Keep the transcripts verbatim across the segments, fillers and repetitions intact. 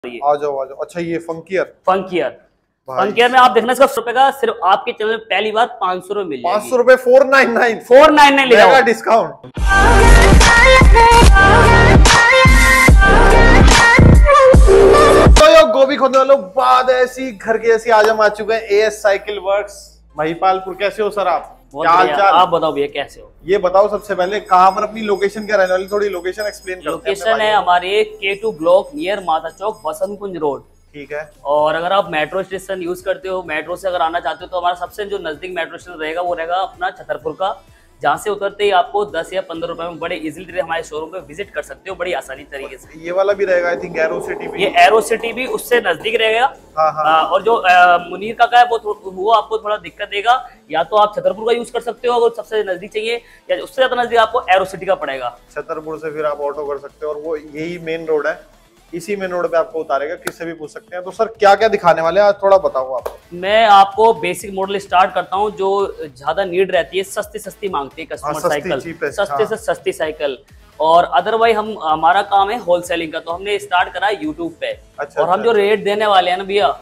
आ जाओ आ जाओ। अच्छा ये फंकियर फंकियर फंकियर में आप देखना इसका रुपए का सिर्फ आपके चैनल में पहली बार पाँच सौ रुपए मिल जाएगी। पाँच सौ रुपए four nine nine four nine nine लेगा डिस्काउंट। तो यो गोभी खोदने वालों बाद ऐसी घर की ऐसी आज हम आ चुके हैं एएस साइकिल वर्क्स महिपालपुर। कैसे हो सर आप? क्या हाल चाल? आप बताओ भैया कैसे हो? ये बताओ सबसे पहले कहाँ पर अपनी लोकेशन क्या रहने वाली, थोड़ी लोकेशन एक्सप्लेन करते हैं। लोकेशन है हमारे के to block near Mata Chowk Vasant Kunj road. ठीक है। और अगर आप मेट्रो स्टेशन यूज करते हो, मेट्रो से अगर आना चाहते हो तो हमारा सबसे जो नजदीक मेट्रो स्टेशन रहेगा वो रहेगा अपना छतरपुर का, जहाँ से उतरते ही आपको दस या पंद्रह रुपए में बड़े इजीली हमारे शोरूम पे विजिट कर सकते हो, बड़ी आसानी तरीके से। ये वाला भी रहेगा आई थिंक एरो सिटी भी। ये एरो सिटी भी उससे नजदीक रहेगा। हाँ हाँ। आ, और जो आ, मुनीर का, का है वो वो आपको थोड़ा दिक्कत देगा, या तो आप छतरपुर का यूज कर सकते हो अगर सबसे नजदीक चाहिए, या उससे ज्यादा नजदीक आपको एरो सिटी का पड़ेगा। छतरपुर से फिर आप ऑटो कर सकते हो और वो यही मेन रोड है, इसी मेन रोड पे आपको उतारेगा, किससे भी पूछ सकते हैं। तो सर क्या क्या दिखाने वाले हैं आज, थोड़ा बताओ आप। मैं आपको बेसिक मॉडल स्टार्ट करता हूँ जो ज्यादा नीड रहती है, सस्ती सस्ती मांगती है कस्टमर साइकिल, सस्ते से सस्ती साइकिल। और अदरवाइज हम हमारा काम है होलसेलिंग का, तो हमने स्टार्ट करा है यूट्यूब पे। अच्छा, और हम जो रेट देने वाले हैं ना भैया,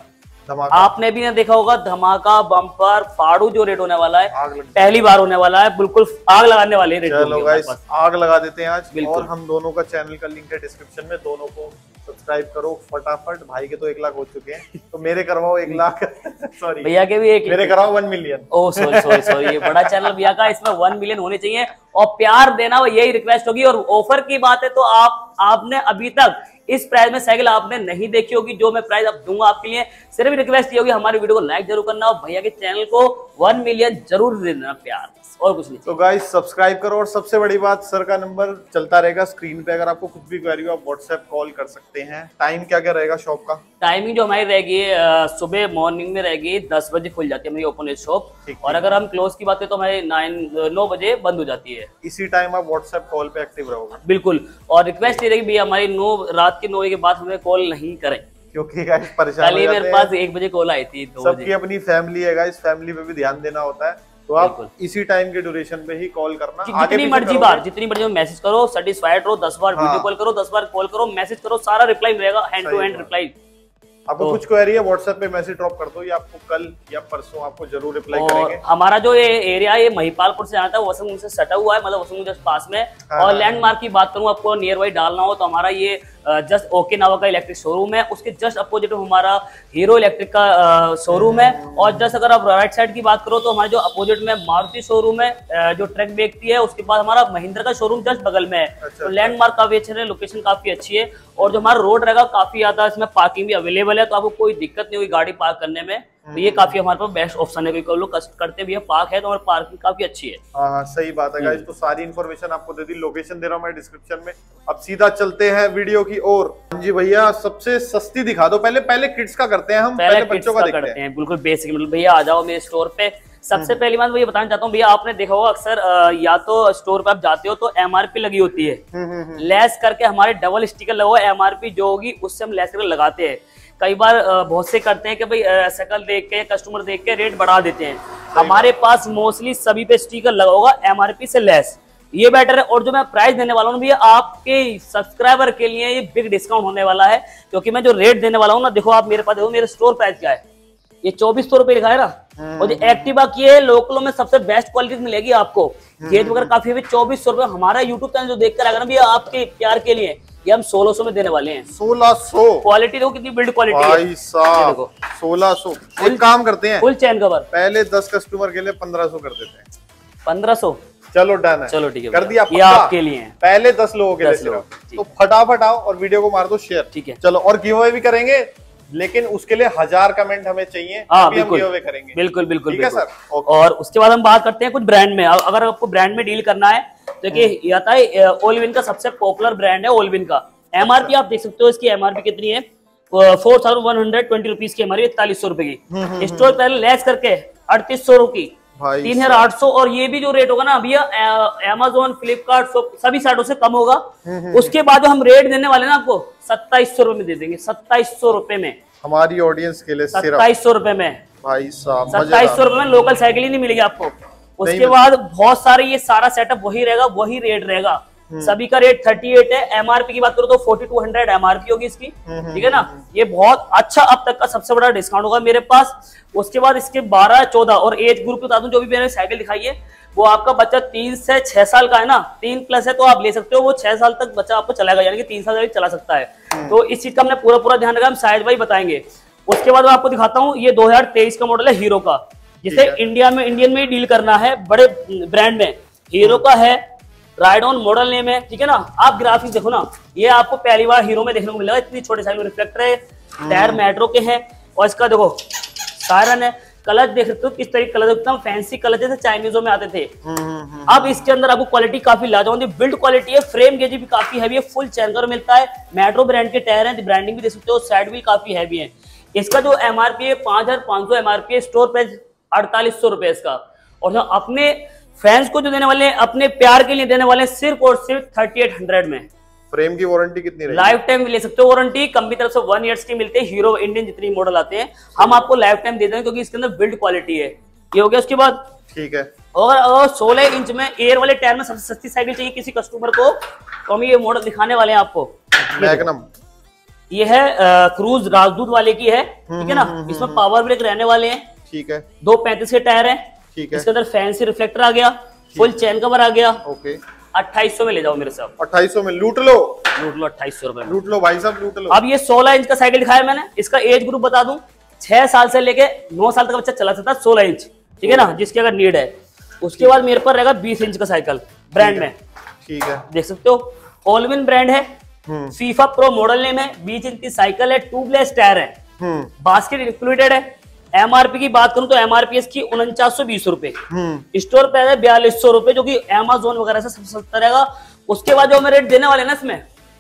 आपने भी ना देखा होगा, धमाका बम्पर फाड़ू जो रेट होने वाला है पहली बार होने वाला है, बिल्कुल आग लगाने वाले रेट। चलो गाइस आग लगा देते हैं आज। और हम दोनों का चैनल का लिंक है डिस्क्रिप्शन में, दोनों को सब्सक्राइब करो फटाफट। भाई के तो एक लाख हो चुके हैं तो मेरे करवाओ एक लाख सॉरी भैया के भी एक, मेरे कराओ one million. Oh sorry sorry sorry ये बड़ा चैनल भैया का, इसमें वन मिलियन होने चाहिए और प्यार देना, यही रिक्वेस्ट होगी। और ऑफर की बात है तो आप आपने अभी तक इस प्राइस में साइकिल आपने नहीं देखी होगी, जो मैं प्राइस अब दूंगा आपके लिए। सिर्फ रिक्वेस्ट ये होगी हमारी वीडियो को लाइक जरूर करना और भैया के चैनल को वन मिलियन जरूर देना प्यार, और कुछ नहीं। तो गाइस सब्सक्राइब करो। और सबसे बड़ी बात, सर का नंबर चलता रहेगा स्क्रीन पे, अगर आपको कुछ भी क्वेरी हो आप व्हाट्सएप कॉल कर सकते हैं। टाइम क्या क्या रहेगा शॉप का? टाइमिंग जो हमारी रहेगी सुबह मॉर्निंग में रहेगी दस बजे खुल जाती है हमारी ओपन शॉप, और अगर हम क्लोज की बात करें तो हमारी नाइन नौ बजे बंद हो जाती है। इसी टाइम आप व्हाट्सएप कॉल पे एक्टिव रहोगे। बिल्कुल। और रिक्वेस्ट ये रहेगी भैया हमारी नौ रात के नौ बजे के बाद हमें कॉल नहीं करें, क्योंकि गाइस परेशान कल मेरे पास एक बजे कॉल आई थी। सबकी अपनी फैमिली है गाइस, फैमिली पे भी ध्यान देना होता है, तो आप इसी टाइम के ड्यूरेशन पे ही कॉल करना। जितनी मर्जी बार जितनी मर्जी मैसेज करो, सेटिस्फाइड रहो, दस बार वीडियो कॉल करो, दस बार कॉल करो, मैसेज करो, सारा रिप्लाई मिलेगा, हैंड टू हैंड रिप्लाई। आपको तो कुछ क्वेरी है व्हाट्सएप पे मैसेज ड्रॉप कर दो, ये आपको कल या परसों आपको जरूर रिप्लाई करेंगे। हमारा जो ये एरिया है ये महिपालपुर से जाना था, वसंत से सटा हुआ है, मतलब वसंत जस्ट पास में। हाँ, और लैंडमार्क की बात करूं, आपको नियर बाई डालना हो तो हमारा ये जस्ट ओके नावा का इलेक्ट्रिक शोरूम है, उसके जस्ट अपोजिट में हमारा हीरो इलेक्ट्रिक का शोरूम है। और जस्ट अगर आप राइट साइड की बात करो तो हमारे जो अपोजिट में मारुति शोरूम है जो ट्रक बेचती है, उसके बाद हमारा महिंद्रा का शोरूम जस्ट बगल में है। अच्छा, तो लैंडमार्क काफी अच्छे है, लोकेशन काफी अच्छी है, और जो हमारा रोड रहेगा काफी ज्यादा, इसमें पार्किंग भी अवेलेबल है, तो आपको कोई दिक्कत नहीं होगी गाड़ी पार्क करने में। तो ये काफी हमारे पास बेस्ट ऑप्शन है, क्योंकि लोग करते भी है पार्क है, तो हमारी पार्किंग काफी अच्छी है। हाँ हाँ सही बात है गाइस। तो सारी इन्फॉर्मेशन आपको दे दी, लोकेशन दे रहा हूँ मैं डिस्क्रिप्शन में। अब सीधा चलते हैं वीडियो की ओर। जी भैया सबसे सस्ती दिखा दो, पहले पहले किड्स का करते हैं हम, पहले, पहले बच्चों का देखते हैं। बिल्कुल बेसिक। मतलब भैया आ जाओ मेरे स्टोर पे। सबसे पहली बात मैं ये बताना चाहता हूँ भैया, आपने देखा होगा अक्सर या तो स्टोर पे आप जाते हो तो एमआरपी लगी होती है, लेस करके हमारे डबल स्टिकर लगा हुआ, एमआरपी जो होगी उससे हम लेस करके लगाते हैं। कई बार बहुत से करते हैं कि भाई शकल देख के, कस्टमर देख के रेट बढ़ा देते हैं। हमारे पास मोस्टली सभी पे स्टिकर लगा होगा एमआरपी से लेस, ये बेटर है। और जो मैं प्राइस देने वाला हूँ भैया आपके सब्सक्राइबर के लिए ये बिग डिस्काउंट होने वाला है, क्योंकि मैं जो रेट देने वाला हूँ ना, देखो आप मेरे पास देखो मेरे स्टोर प्राइस क्या है, ये चौबीस सौ रुपए लिखा है ना। और जो एक्टिवा की है लोकलों में सबसे बेस्ट क्वालिटी मिलेगी आपको, गेज वगैरह काफी है, चौबीस सौ रुपए। हमारा यूट्यूब चैनल जो देख कर आएगा ना भैया, आपके प्यार के लिए ये हम सोलह सौ में देने वाले हैं। सोलह सौ क्वालिटी देखो कितनी बिल्ड क्वालिटी है भाई साहब, सोलह सौ। एक काम करते हैं, फुल चैन कवर पहले दस कस्टमर के लिए पंद्रह सौ कर देते हैं। पंद्रह सौ चलो डन है। चलो ठीक है, कर दिया ये आपके लिए है। पहले दस लोगों के लिए, तो फटाफट आओ और वीडियो को मार दो शेयर। ठीक है चलो, और गिव भी करेंगे, लेकिन उसके लिए हजार कमेंट हमें चाहिए, हाँ, बिल्कुल, हम करेंगे। बिल्कुल बिल्कुल ठीक है सर। और उसके बाद हम बात करते हैं कुछ ब्रांड में। अगर आपको ब्रांड में डील करना है, देखिए ये आता है ओलविन का सबसे पॉपुलर ब्रांड है ओलविन का। एमआरपी आप देख सकते हो, इसकी एमआरपी कितनी है, four thousand one hundred twenty rupees की हमारी, इकतालीस सौ रुपए की। स्टोर पहले लेस करके अड़तीस सौ रुपए की, तीन हजार आठ सौ। और ये भी जो रेट होगा ना भैया अमेजोन फ्लिपकार्ट सभी साइटों से कम होगा। उसके बाद जो हम रेट देने वाले ना आपको सत्ताईस सौ रुपए में दे देंगे, सत्ताईस सौ रुपए में हमारी ऑडियंस के लिए, सत्ताईस सौ रुपए में भाई साहब, सत्ताईस सौ रुपए में लोकल साइकिल ही नहीं मिलेगी आपको। उसके बाद बहुत सारे ये सारा सेटअप वही रहेगा, वही रेट रहेगा। सभी का रेट थर्टी एट है। एमआरपी की बात करो तो फोर्टी टू हंड्रेड एमआरपी होगी इसकी, ठीक है ना। ये बहुत अच्छा अब तक का सबसे बड़ा डिस्काउंट होगा मेरे पास। उसके बाद इसके बारह चौदह और एज ग्रुप बता दूं, जो भी मैंने साइकिल दिखाई है वो आपका बच्चा तीन से छह साल का है ना, तीन प्लस है तो आप ले सकते हो, वो छह साल तक बच्चा आपको चलाएगा, यानी कि तीन साल तक चला सकता है। तो इस चीज का हमने पूरा पूरा ध्यान रखा, हम साइज वाइज बताएंगे। उसके बाद मैं आपको दिखाता हूँ, ये दो हजार तेईस का मॉडल है हीरो का, जिसे इंडिया में इंडियन में ही डील करना है, बड़े ब्रांड में। हीरो का है, राइड ऑन मॉडल नेम है, ठीक है ना। आप ग्राफिक्स देखो ना, ये आपको पहली बार हीरो में देखने को मिलेगा, इतनी छोटे साइज में रिफ्लेक्टर है, टायर मेट्रो के हैं, और इसका देखो सायरन है। कलर देख सकते हो किस तरीके कलर, एकदम फैंसी कलर जैसे चाइनीजों में आते थे। अब इसके अंदर आपको क्वालिटी काफी लाजवाब, बिल्ड क्वालिटी है, फ्रेम गेज भी काफी हैवी है, फुल चैनकर मिलता है, मेट्रो ब्रांड के टायर हैं, ब्रांडिंग भी देख सकते हो, साइड भी काफी हैवी है। इसका जो एमआरपी है पांच हजार पांच सौ एमआरपी है, स्टोर प्राइस अड़तालीस सौ रुपए इसका। और जो अपने फैंस को जो देने वाले हैं, अपने प्यार के लिए देने वाले हैं, सिर्फ और सिर्फ थर्टी एट हंड्रेड में। फ्रेम की वारंटी कितनी रहेगी? लाइफ टाइम ले सकते हो वारंटी, कंपनी तरफ से वन ईयर्स की मिलती है। हीरो इंडियन जितनी मॉडल आते हैं हम आपको लाइफ टाइम देते हैं, क्योंकि इसके अंदर बिल्ड क्वालिटी है। ये हो गया। उसके बाद ठीक है, और अगर सोलह इंच में एयर वाले टायर में सबसे सस्ती साइकिल चाहिए किसी कस्टमर को, तो हम ये मॉडल दिखाने वाले हैं आपको। मैग्नम, ये है क्रूज राजदूत वाले की है, ठीक है ना। इसमें पावर ब्रेक रहने वाले हैं, ठीक है। दो पैंतीस के टायर है, ठीक है। इसके अंदर फैंसी रिफ्लेक्टर आ गया, फुल चैन कवर आ गया, ओके। अट्ठाईस सौ में ले जाओ मेरे साथ, अट्ठाईस सौ में लूट लो, लूट लो अट्ठाईस सौ रुपए लूट लो भाई साहब, लूट लो। अब ये सोलह इंच का साइकिल दिखाया मैंने, इसका एज ग्रुप बता दूं, छह साल से लेके नौ साल तक बच्चा चला सकता है, सोलह इंच, ठीक है ना, जिसकी अगर नीड है। उसके बाद मेरे पर रहेगा बीस इंच का साइकिल ब्रांड में, ठीक है, देख सकते हो, ऑलविन ब्रांड है, फीफा प्रो मॉडल नेम है, बीस इंच की साइकिल है, ट्यूबलेस टायर है, बास्केट इंक्लूडेड है। एमआरपी की बात करूं तो एमआरपी इसकी उनचास सौ बीस रुपए, स्टोर पे है बयालीस सौ रुपए, जो कि अमेज़न वगैरह से सबसे सस्ता रहेगा। उसके बाद जो हमें रेट देने वाले ना, इसमें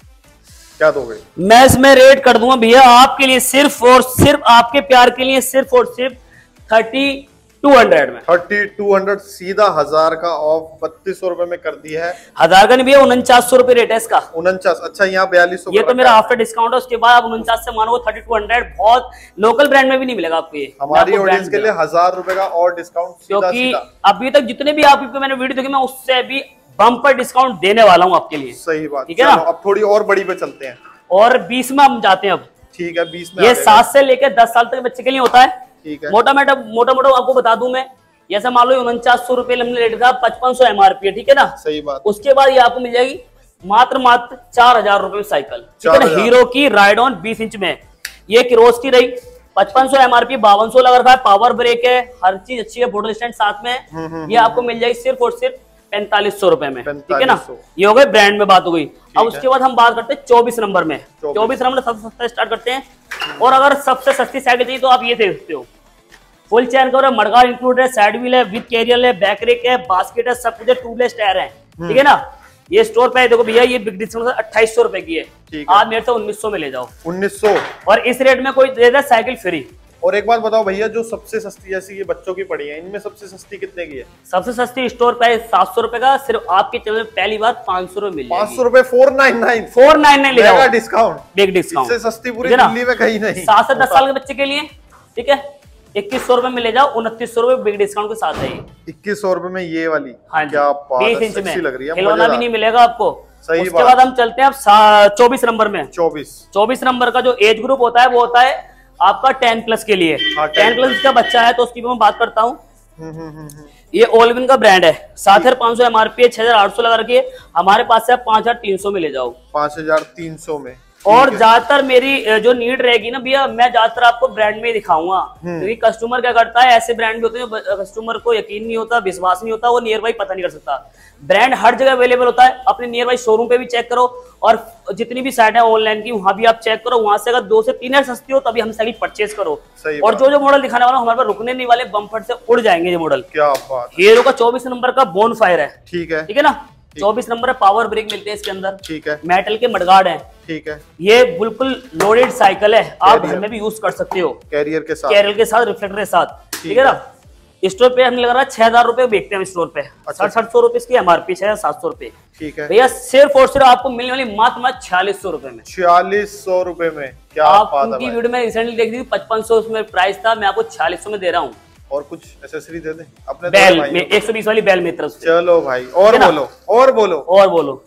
क्या दोगे? मैं इसमें रेट कर दूंगा भैया आपके लिए, सिर्फ और सिर्फ आपके प्यार के लिए, सिर्फ और सिर्फ थर्टी टू हंड्रेड में, थर्टी टू हंड्रेड सीधा हजार का ऑफ बत्तीस सौ रुपए में कर दिया है। हजार का नहीं भैया, उनचास सौ रुपए रेट है इसका, उनचास। अच्छा, यहाँ बयालीस सौ, ये तो मेरा आफ्टर डिस्काउंट है। उसके बाद आप उनचास से मानो थर्टी टू हंड्रेड, बहुत लोकल ब्रांड में भी नहीं मिलेगा आपको ये। हमारी ऑडियंस के लिए हजार रुपए का और डिस्काउंट, क्योंकि अभी तक जितने भी आप मैंने वीडियो देखी, मैं उससे भी बम्पर डिस्काउंट देने वाला हूँ आपके लिए। सही बात, ठीक है ना। अब थोड़ी और बड़ी पे चलते हैं, और बीस में हम जाते हैं अब, ठीक है। बीस में ये सात से लेकर दस साल तक बच्चे के लिए होता है, ठीक है। मोटा मोटा मोटा मोटा आपको बता दूं मैं, जैसे मान लो उनचास सौ रुपए हमने रेट था, पचपन सौ एमआरपी है, ठीक है ना। सही बात। उसके बाद ये आपको मिल जाएगी मात्र मात्र चार हजार रुपए साइकिल, ठीक है ना, हीरो की राइड ऑन बीस इंच में। ये किरोस की रही, पचपन सौ एमआरपी, बावन सौ लगा रखा है, पावर ब्रेक है, हर चीज अच्छी है, फोटो स्टैंड साथ में। ये आपको मिल जाएगी सिर्फ और सिर्फ पैंतालीस सौ रुपए में, ठीक है ना। ये हो गए ब्रांड में बात हो गई। अब उसके बाद हम बात करते हैं चौबीस नंबर में। चौबीस नंबर सबसे सस्ता स्टार्ट करते हैं, और अगर सबसे सस्ती साइकिल चाहिए तो आप ये देख सकते हो, फुल चैन कवर है, मडगार्ड इंक्लूडेड है, साइड व्हील है, विद कैरियर है, बैक रेक है, बास्केट है, सब कुछ है, ट्यूबलेस टायर है, ठीक है ना। ये स्टोर पे देखो भैया, ये बिग डिस्काउंट अट्ठाईस सौ रुपए की है, आप मेरे से उन्नीस सौ में ले जाओ, उन्नीस सौ, और इस रेट में कोई दे दे साइकिल फ्री। और एक बात बताओ भैया, जो सबसे सस्ती जैसी ये बच्चों की पड़ी है, इनमें सबसे सस्ती कितने की है? सबसे सस्ती स्टोर प्राइस सात सौ रुपए का, सिर्फ आपके चैनल में पहली बार पांच सौ रुपए मिल जाएगी। पांच सौ रुपए, four nine nine, four nine nine ले जाओ, डिस्काउंट, बिग डिस्काउंट, इससे सस्ती पूरी दिल्ली में कहीं नहीं। सात से दस साल के बच्चे के लिए, ठीक है, इक्कीस सौ रुपए में ले जाओ, उनतीस सौ रुपए बिग डिस्काउंट के साथ है। इक्कीस सौ रुपए में ये वाली, हाँ जी, क्या बीस इंच में लग रही है, खिलौना भी नहीं मिलेगा आपको। सही उसके बाद हम चलते हैं अब चौबीस नंबर में। चौबीस चौबीस नंबर का जो एज ग्रुप होता है वो होता है आपका टेन प्लस के लिए। टेन प्लस का बच्चा है तो उसकी भी मैं बात करता हूँ। ये ऑलविन का ब्रांड है, सात हजार पाँच सौ एमआरपी है, छह हजार आठ सौ लगा रखी है, हमारे पास से पांच हजार तीन सौ में ले जाओ, पांच हजार तीन सौ में। और ज्यादातर मेरी जो नीड रहेगी ना भैया, मैं ज्यादातर आपको ब्रांड में दिखाऊंगा, क्योंकि कस्टमर क्या करता है, ऐसे ब्रांड भी होते हैं कस्टमर को यकीन नहीं होता, विश्वास नहीं होता, वो नियर बाई पता नहीं कर सकता। ब्रांड हर जगह अवेलेबल होता है, अपने नियर बाई शोरूम पे भी चेक करो, और जितनी भी साइट है ऑनलाइन की वहां भी आप चेक करो, वहां से अगर दो से तीन हजार सस्ती हो तभी हम साइकिल परचेज करो। और जो जो मॉडल दिखाने वाला हमारे पास रुकने नहीं वाले, बम्फर से उड़ जाएंगे ये मॉडल। क्या बात। हीरो का चौबीस नंबर का बोन फायर है, ठीक है, ठीक है ना, चौबीस नंबर पावर ब्रेक मिलते हैं इसके अंदर, ठीक है, मेटल के मडगार्ड है, ठीक है। ये बिल्कुल लोडेड साइकिल है, आप घर में भी यूज कर सकते हो, कैरियर के साथ, कैरियर के साथ, रिफ्लेक्टर के साथ, ठीक है ना। स्टोर पे हमने लगा रहा है छह हजार रुपए बेचते हैं स्टोर पे, साठ साठ सौ रुपए इसकी एमआरपी, छह हजार सात सौ रुपए, ठीक है भैया। सिर्फ और सिर्फ आपको मिलने वाली मात्र मात्र छियालीस सौ रुपए में, छियालीस सौ रुपए में। क्या आप उनकी वीडियो में रिसेंटली देख दी, पचपन सौ उसमें प्राइस था, मैं आपको छियालीस सौ में दे रहा हूँ। और कुछ एसेसरी दे दे अपने बेल में, एक सौ बीस वाली बेल मित्र। चलो भाई, और बोलो और बोलो और बोलो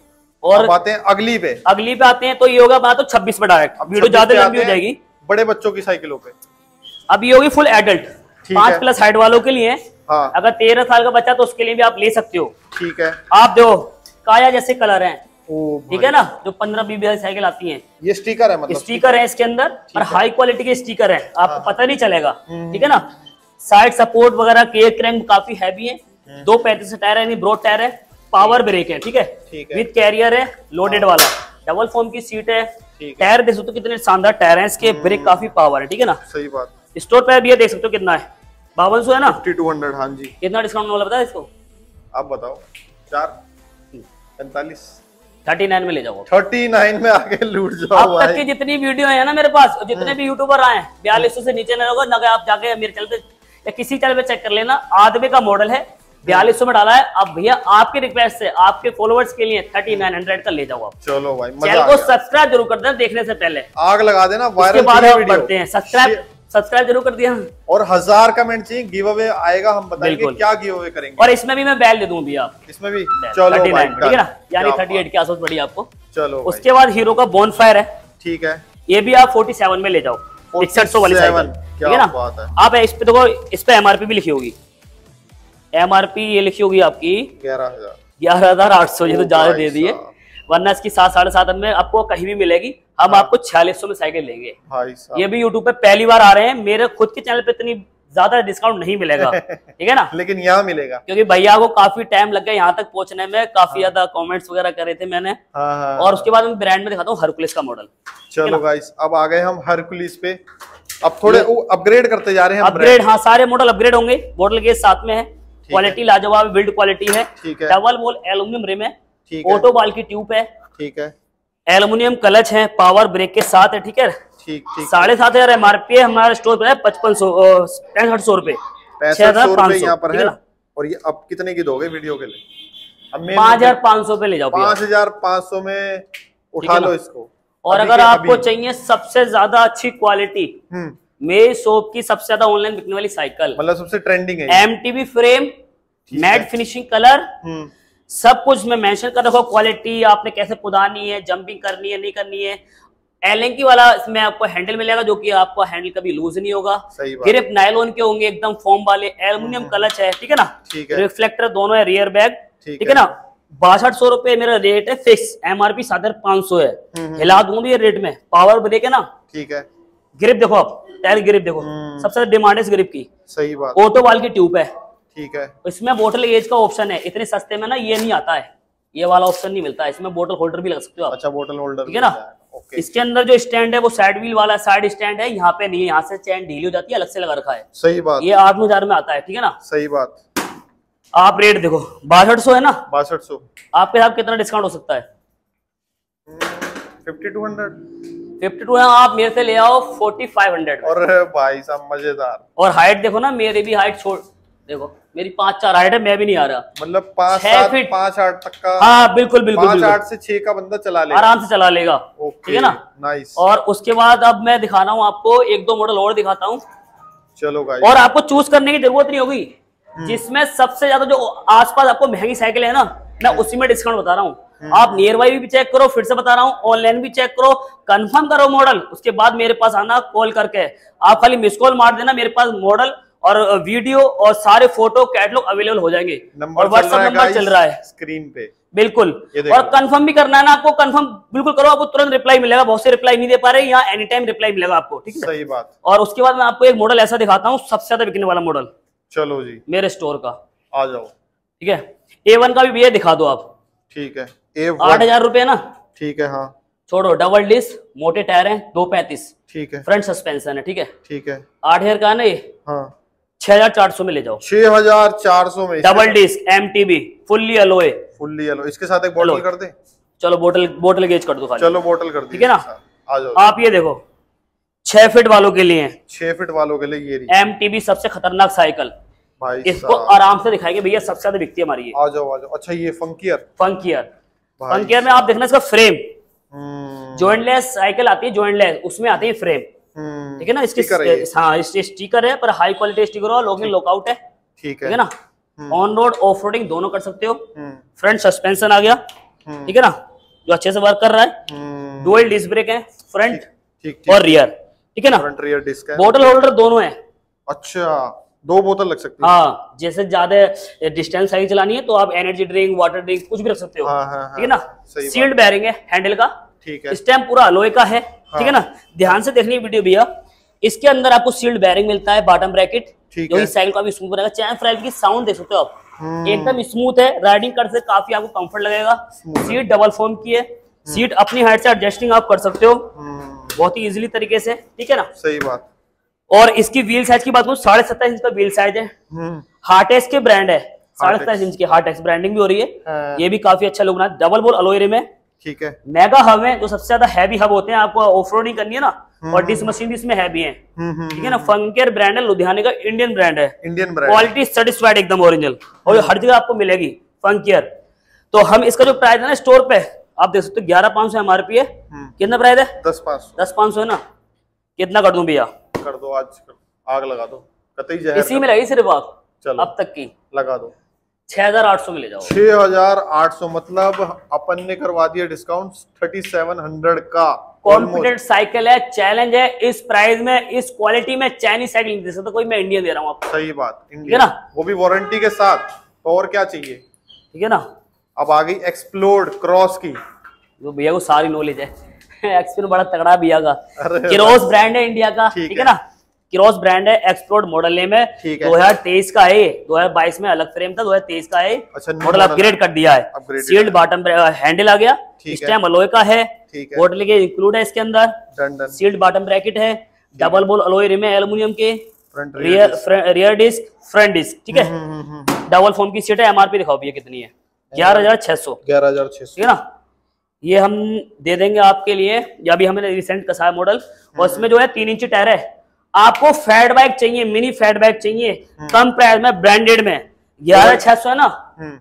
और आते हैं अगली पे अगली पे आते हैं तो ये होगा बना तो छब्बीस पे डायरेक्ट, वीडियो ज्यादा लंबी हो जाएगी बड़े बच्चों की साइकिलों पे। अब ये होगी फुल एडल्ट, पांच प्लस हाइट वालों के लिए। हाँ। अगर तेरह साल का बच्चा तो उसके लिए भी आप ले सकते हो। ठीक है। आप देखो काया जैसे कलर है, ठीक है ना, जो पंद्रह बीस साइकिल आती है, ये स्टिकर है, मतलब स्टिकर है इसके अंदर, और हाई क्वालिटी के स्टिकर है, आपको पता नहीं चलेगा। ठीक है ना, साइड सपोर्ट वगैरह के क्रैंक काफी हैवी है, दो पैंतीस टायर है, ब्रॉड टायर है, पावर ब्रेक है, ठीक है, विद कैरियर है, लोडेड वाला, डबल फॉर्म की सीट है, टायर देख सकते हो कितने शानदार टायर है इसके, ब्रेक काफी पावर है। ठीक है ना, सही बात। स्टोर पे भी देख सकते हो कितना है, बावन सौ है ना, फिफ्टी टू हंड्रेड। हाँ जी। कितना डिस्काउंट वाला बताया इसको, आप बताओ। चार पैंतालीस थर्टी नाइन में ले जाओ, थर्टी नाइन में आके लूट जाओ। अब तक की जितनी वीडियो है ना मेरे पास, जितने भी यूट्यूबर आए हैं, बयालीस सौ से नीचे ना होगा ना, आप जाके मेरे चैनल पे या किसी चैनल पे चेक कर लेना, आदमी का मॉडल है, बयालीस सौ में डाला है। अब भैया आपके रिक्वेस्ट से, आपके फॉलोअर्स के लिए थर्टी नाइन हंड्रेड का ले जाओ आप। चलो भाई, चैनल को सब्सक्राइब जरूर कर देना, देखने से पहले आग लगा देना, वायरल उसके बाद हम बढ़ते हैं। सब्सक्राइब सब्सक्राइब जरूर कर दिया, और हजार कमेंट चाहिए, गिव अवे आएगा, हम बताएंगे क्या गिव अवे करेंगे, और इसमें भी मैं बैल दे दूं भैया, इसमें भी। चलो भाई, ठीक है ना, यानी थर्टी एट के आसपास पड़ी आपको। चलो, उसके बाद हीरो का बोनफायर है, ठीक है, ये भी आप फोर्टी सेवन में ले जाओ, इकसठ सौ वाली साइकिल, ठीक है ना। आप इस पे देखो, इस पे एमआरपी भी लिखी होगी, एमआरपी ये लिखी होगी आपकी ग्यारह हजार ग्यारह हजार आठ सौ, ये तो ज्यादा दे दिए, वरना इसकी सात साढ़े सात में आपको कहीं भी मिलेगी। हम आपको छियालीस सौ में साइकिल लेंगे। ये भी यूट्यूब पे पहली बार आ रहे हैं, मेरे खुद के चैनल पे इतनी ज्यादा डिस्काउंट नहीं मिलेगा, ठीक है ना, लेकिन यहाँ मिलेगा, क्योंकि भैया को काफी टाइम लग गया यहाँ तक पहुंचने में, काफी ज्यादा कमेंट्स वगैरह करे थे मैंने। हाँ, और उसके बाद मैं ब्रांड में दिखाता हूँ हरकुलिस का मॉडल। चलो गाइस, अब आ गए हम हरकुलिस पे, अब थोड़े अपग्रेड करते जा रहे हैं। अपग्रेड, हाँ, सारे मॉडल अपग्रेड होंगे, मॉडल के साथ में है, क्वालिटी लाजवाब, बिल्ड क्वालिटी है, डबल वॉल एल्यूमिनियम रिम है, ऑटो बाल की ट्यूब है, ठीक है, एल्यूमिनियम क्लच है, पावर ब्रेक के साथ है, ठीक है, ठीक ठीक। साढ़े सात हजार एमआरपी है, हमारे स्टोर पर है पचपन सौ पैंसठ सौ रुपए, छह हजार पाँच सौ यहाँ पर है। और ये अब कितने की दोगे वीडियो के लिए, अब पाँच हजार पाँच सौ पे ले जाओ, पाँच हजार पाँच सौ में उठा लो इसको। और अगर आपको चाहिए सबसे ज्यादा अच्छी क्वालिटी, मेरी शॉप की सबसे ज्यादा ऑनलाइन बिकने वाली साइकिल, मतलब सबसे ट्रेंडिंग है, MTB frame, matte finishing colour, सब कुछ मैं मेंशन कर रखा हूं, क्वालिटी आपने कैसे पुदानी है, जंपिंग करनी है नहीं करनी है। एलेंकी वाला इसमें आपको हैंडल मिलेगा, जो कि आपको हैंडल कभी लूज नहीं होगा, ग्रिप नायलॉन के होंगे एकदम फोम वाले, एल्यूमिनियम क्लच है, ठीक है ना, रिफ्लेक्टर दोनों है, रियर बैग, ठीक है ना। बासठ सौ रुपए मेरा रेट है फिक्स, एमआरपी सात हजार पांच सौ है, हिला दूंगा ये रेट में। पावर ब्रेक है ना, ठीक है, ग्रिप देखो आप, टायर ग्रिप देखो, सबसे डिमांड है इस ग्रिप की, सही बात। ऑटो वाल की ट्यूब है, ठीक है, इसमें बोतल एज का ऑप्शन है, इतने सस्ते में ना ये नहीं आता है, ये वाला ऑप्शन नहीं मिलता है, इसमें बोतल होल्डर भी लगा सकते हो आप। अच्छा, बोतल होल्डर, ठीक है ना। इसके अंदर जो स्टैंड है वो साइड व्हील वाला साइड स्टैंड है, यहाँ पे नहीं है, यहाँ से चैन ढीली हो जाती है, अलग से लगा रखा है, सही बात। ये आठ हजार में आता है, ठीक है ना, सही बात। आप रेट देखो, बासठ सौ है ना, बासठ सौ, आपके साथ कितना डिस्काउंट हो सकता है, fifty two hundred fifty two है, आप मेरे से ले आओ फोर्टी फाइव हंड्रेड। और भाई साहब मजेदार, और हाइट देखो ना, मेरी भी हाइट छोड़ देखो, मेरी पांच चार हाइट है, मैं भी नहीं आ रहा, मतलब पांच सात फीट पांच आठ तक का, हाँ बिल्कुल बिल्कुल, पांच आठ से छह का बंदा चला लेगा, आराम से चला लेगा, ठीक है ना, नाइस। और उसके बाद अब मैं दिखाना हूँ आपको एक दो मॉडल और दिखाता हूँ। चलो गाइस, और आपको चूज करने की जरूरत नहीं होगी, जिसमें सबसे ज्यादा जो आसपास आपको महंगी साइकिल है ना, मैं उसी में डिस्काउंट बता रहा हूँ। आप नियर बाई भी चेक करो, फिर से बता रहा हूँ, ऑनलाइन भी चेक करो, कंफर्म करो मॉडल, उसके बाद मेरे पास आना कॉल करके, आप खाली मिस कॉल मार देना, मेरे पास मॉडल और वीडियो और सारे फोटो कैटलॉग अवेलेबल हो जाएंगे, और व्हाट्सएप नंबर चल रहा है स्क्रीन पे, बिल्कुल। और कंफर्म भी करना है ना आपको, कंफर्म बिल्कुल करो, आपको तुरंत रिप्लाई मिलेगा, बहुत से रिप्लाई नहीं दे पा रहे, यहाँ एनी टाइम रिप्लाई मिलेगा आपको, ठीक है, सही बात। और उसके बाद मैं आपको एक मॉडल ऐसा दिखाता हूँ, सबसे ज्यादा बिकने वाला मॉडल, चलो जी, मेरे स्टोर का, आ जाओ, ठीक है। ए वन का भी भैया दिखा दो आप, ठीक है, आठ हजार रुपए ना, ठीक है, हाँ छोड़ो, डबल डिस्क, मोटे टायर हैं, दो पैंतीस, ठीक है, फ्रंट सस्पेंशन है, ठीक है, ठीक है, आठ हजार का नहीं, हाँ छह हजार चार सौ में ले जाओ, छह हजार चार सौ में, double disc, MTB, fully alloy, fully alloy, इसके साथ एक बोतल कर दे, चलो बोतल बोतल गेज कर दो खाली, चलो बोतल कर दी, ठीक है ना। आ जाओ, आप ये देखो, छह फीट वालों के लिए, छह फीट वालों के लिए ये एमटीबी सबसे खतरनाक साइकिल, भाई इसको आराम से दिखाएंगे भैया, सबसे ज्यादा बिकती है हमारी ये। आ जाओ आ जाओ। अच्छा, ये फंकियर, फंकियर फंकियर में आप देखना इसका फ्रेम, जॉइंटलेस साइकिल आती है, जॉइंटलेस, उसमें आती है फ्रेम, ठीक है ना, इसकी हाँ स्टिकर है, पर हाई क्वालिटी स्टिकर हो, लॉक इन लॉकआउट है, ठीक है ना, ऑन रोड ऑफ रोडिंग दोनों कर सकते हो, फ्रंट सस्पेंशन आ गया, ठीक है ना, जो अच्छे से वर्क कर रहा है। डुअल डिस्क ब्रेक है फ्रंट और रियर, ठीक है ना। फ्रंट रियर डिस्क है। बोतल होल्डर दोनों है। अच्छा, दो बोतल लग सकती है। हाँ, जैसे ज्यादा डिस्टेंस साइकिल चलानी है तो आप एनर्जी ड्रिंक, वाटर ड्रिंक कुछ भी रख सकते हो। हाँ, हाँ, हाँ, ठीक है ना। सील्ड बैरिंग है हैंडल का, ठीक है। स्टैम्प पूरा अलोय का है, ठीक है ना। ध्यान से देखनी वीडियो भैया। इसके अंदर आपको सील्ड बैरिंग मिलता है, बॉटम ब्रैकेट, जो इस साइकिल का भी स्मूथ बनेगा। चैन फ्राइल की साउंड देख सकते हो आप, एकदम स्मूथ है। राइडिंग करते काफी आपको कंफर्ट लगेगा। सीट डबल फोम की है, सीट अपनी हाइट से एडजस्टिंग आप कर सकते हो बहुत ही इजीली तरीके से, ठीक है ना। सही बात। और इसकी व्हील साइज की बात करूं, साढ़े सत्ताईस इंच का व्हील साइज है। हार्टेक्स के ब्रांड है, साढ़े सत्ताईस इंच की हार्टेक्स ब्रांडिंग भी हो रही है। ये भी काफी अच्छा लुक है। डबल बोल अलॉय रिम है, ठीक है। मेगा हब है, जो सबसे ज्यादा हैवी हब होते हैं, आपको ऑफ रोडिंग करनी है ना, और डिस्क मशीन भी इसमें हैवी है, ठीक है ना। फंकेर ब्रांड है, लुधियाने का इंडियन ब्रांड है। इंडियन ब्रांड, क्वालिटी सर्टिफाइड एकदम ओरिजिनल, और हर जगह आपको मिलेगी फंकेर। तो हम इसका जो प्राइस है ना स्टोर पे आप देख सकते हो, ग्यारह पाँच सौ एमआरपी है। कितना प्राइस है? दस पाँच सौ दस पाँच सौ है ना। कितना कर दूं भैया? कर दो, आज आग लगा दो, कतई जहर इसी में लगी सिर्फ आग। चलो अब तक की लगा दो। छह हजार आठ सौ में ले जाओ। छह हजार आठ सौ मतलब अपन ने करवा दिया डिस्काउंट थर्टी सेवन हंड्रेड का। कॉन्फिडेंट साइकिल है, चैलेंज है। इस प्राइस में, इस क्वालिटी में चाइनीज साइकिल नहीं दे सकता कोई, मैं इंडियन दे रहा हूँ आपको। सही बात, ठीक है ना, वो भी वारंटी के साथ। तो और क्या चाहिए, ठीक है ना। अब आ गई एक्सप्लोड क्रॉस की, जो भैया को सारी नॉलेज है। एक्सप्लोड बड़ा तगड़ा भैया का, क्रॉस ब्रांड है इंडिया का, ठीक है ना। क्रॉस ब्रांड है, एक्सप्लोड मॉडल नेम है। दो हजार तेईस का है, दो हजार बाईस में अलग फ्रेम था, दो हजार तेईस का है। अच्छा, मॉडल अपग्रेड कर दिया है। सील्ड बॉटम हैंडल आ गया, स्टैम्प अलॉय का है, बोतल के इंक्लूड है इसके अंदर। सील्ड बॉटम ब्रैकेट है, डबल बोल अलॉय रिम है एल्युमिनियम के, rear rear disc, front disc, ठीक है। डबल फोम की सीट है। एमआरपी दिखाओ भैया कितनी है? ग्यारह हजार छह सौ ग्यारह हजार छह सौ ठीक है ना। ये हम दे देंगे आपके लिए, या भी हमने रिसेंट कसा है मॉडल, और इसमें जो है तीन इंची टायर है। आपको फैट बाइक चाहिए, मिनी फैट बाइक चाहिए कम प्राइस में, ब्रांडेड में, ग्यारह छह सौ है ना,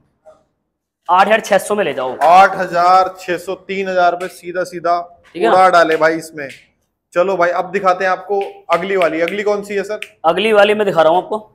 आठ हजार छह सौ में ले जाओ। आठ हजार छह सौ तीन हजार पे सीधा सीधा उड़ा डाले भाई इसमें। चलो भाई अब दिखाते हैं आपको अगली वाली। अगली कौन सी है सर? अगली वाली मैं दिखा रहा हूँ आपको,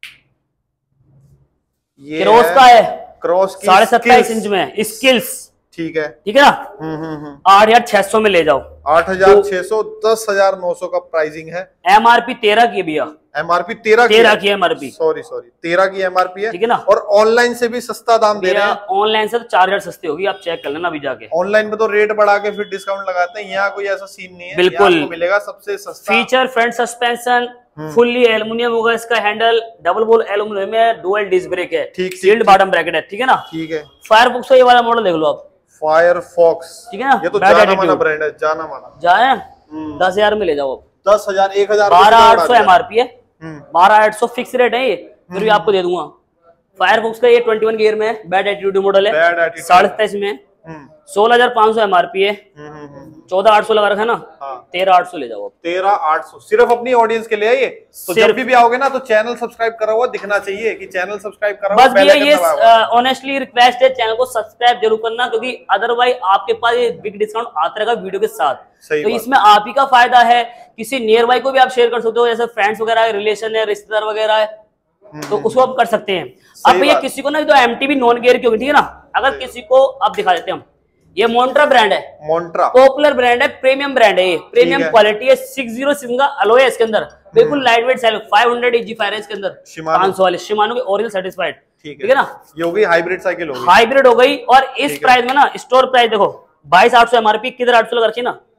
ये क्रॉस का है। क्रॉस की साढ़े सत्ताईस इंच में स्किल्स, ठीक है, ठीक है ना। आठ हजार छह सौ में ले जाओ। आठ हजार छह सौ दस हजार नौ सौ का प्राइसिंग है। एमआरपी तेरह की भैया, एमआरपी तेरह तेरह की एमआरपी, सॉरी सॉरी तेरह की एमआरपी है, ठीक है ना। और ऑनलाइन से भी सस्ता दाम दे रहे हैं। ऑनलाइन से तो चार हजार सस्ती होगी, आप चेक कर लेना अभी जाके। ऑनलाइन में तो रेट बढ़ा के फिर डिस्काउंट लगाते हैं, यहाँ कोई ऐसा सीन नहीं है। बिल्कुल मिलेगा सबसे सस्ता। Feature front suspension, fully aluminium होगा इसका हैंडल, डबल बोल एल्युमिनियम है, डुअल डिस्क ब्रेक है, सील्ड बॉटम ब्रैकेट है, ठीक है ना। ठीक है। फायरफॉक्स ये वाला मॉडल देख लो आप, फायरफॉक्स, ठीक है ना। ये तो जाना माना ब्रांड है, जाना माना जाए। दस हजार में ले जाओ। दस हजार एक हजार बारह आठ सौ एमआरपी है, बारह आठ सौ फिक्स रेट है ये, फिर भी आपको दे दूंगा। फायरफॉक्स का ये ट्वेंटी वन गियर में है, बैड एटीट्यूड मॉडल है, साढ़े सत्ताईस में, सोलह हजार पाँच सौ एमआरपी है, चौदह आठ सौ लगा रखा है ना, तेरह आठ सौ ले जाओ। तेरह आठ सौ सिर्फ अपनी ऑडियंस के लिए है ये। तो जब भी, भी आओगे ना तो चैनल सब्सक्राइब करा हुआ दिखना चाहिए कि चैनल सब्सक्राइब करा हुआ। बस भैया ये ऑनेस्टली रिक्वेस्ट है, चैनल को सब्सक्राइब जरूर करना, क्योंकि अदरवाइज आपके पास ये बिग डिस्काउंट आता रहेगा वीडियो के साथ। तो इसमें आप ही का फायदा है। किसी नियर बाई को भी आप शेयर कर सकते हो, जैसे फ्रेंड्स वगैरह, रिलेशन है, रिश्तेदार वगैरह है, तो उसको आप कर सकते हैं। अब भैया किसी को ना तो एमटीबी नॉन गियर की होगी, ठीक है ना। अगर किसी को आप दिखा देते हैं हम, ये मोन्ट्रा ब्रांड है, मोन्ट्रा पॉपुलर ब्रांड है, प्रीमियम ब्रांड है, ये प्रीमियम क्वालिटी है। सिक्स जीरो सिक्स का अलॉय है इसके अंदर, बिल्कुल light weight cycle, five hundred easy fire है इसके अंदर, पाँच सौ वाले शिमानो की ओरिजिनल सर्टिफाइड, ठीक है ना। ये हो गई हाइब्रिड साइकिल, हो गई हाइब्रिड हो गई। और इस प्राइस में ना स्टोर प्राइस देखो बाईस आठ सौ एमआरपी, किधर आठ सौ लगा रखी ना।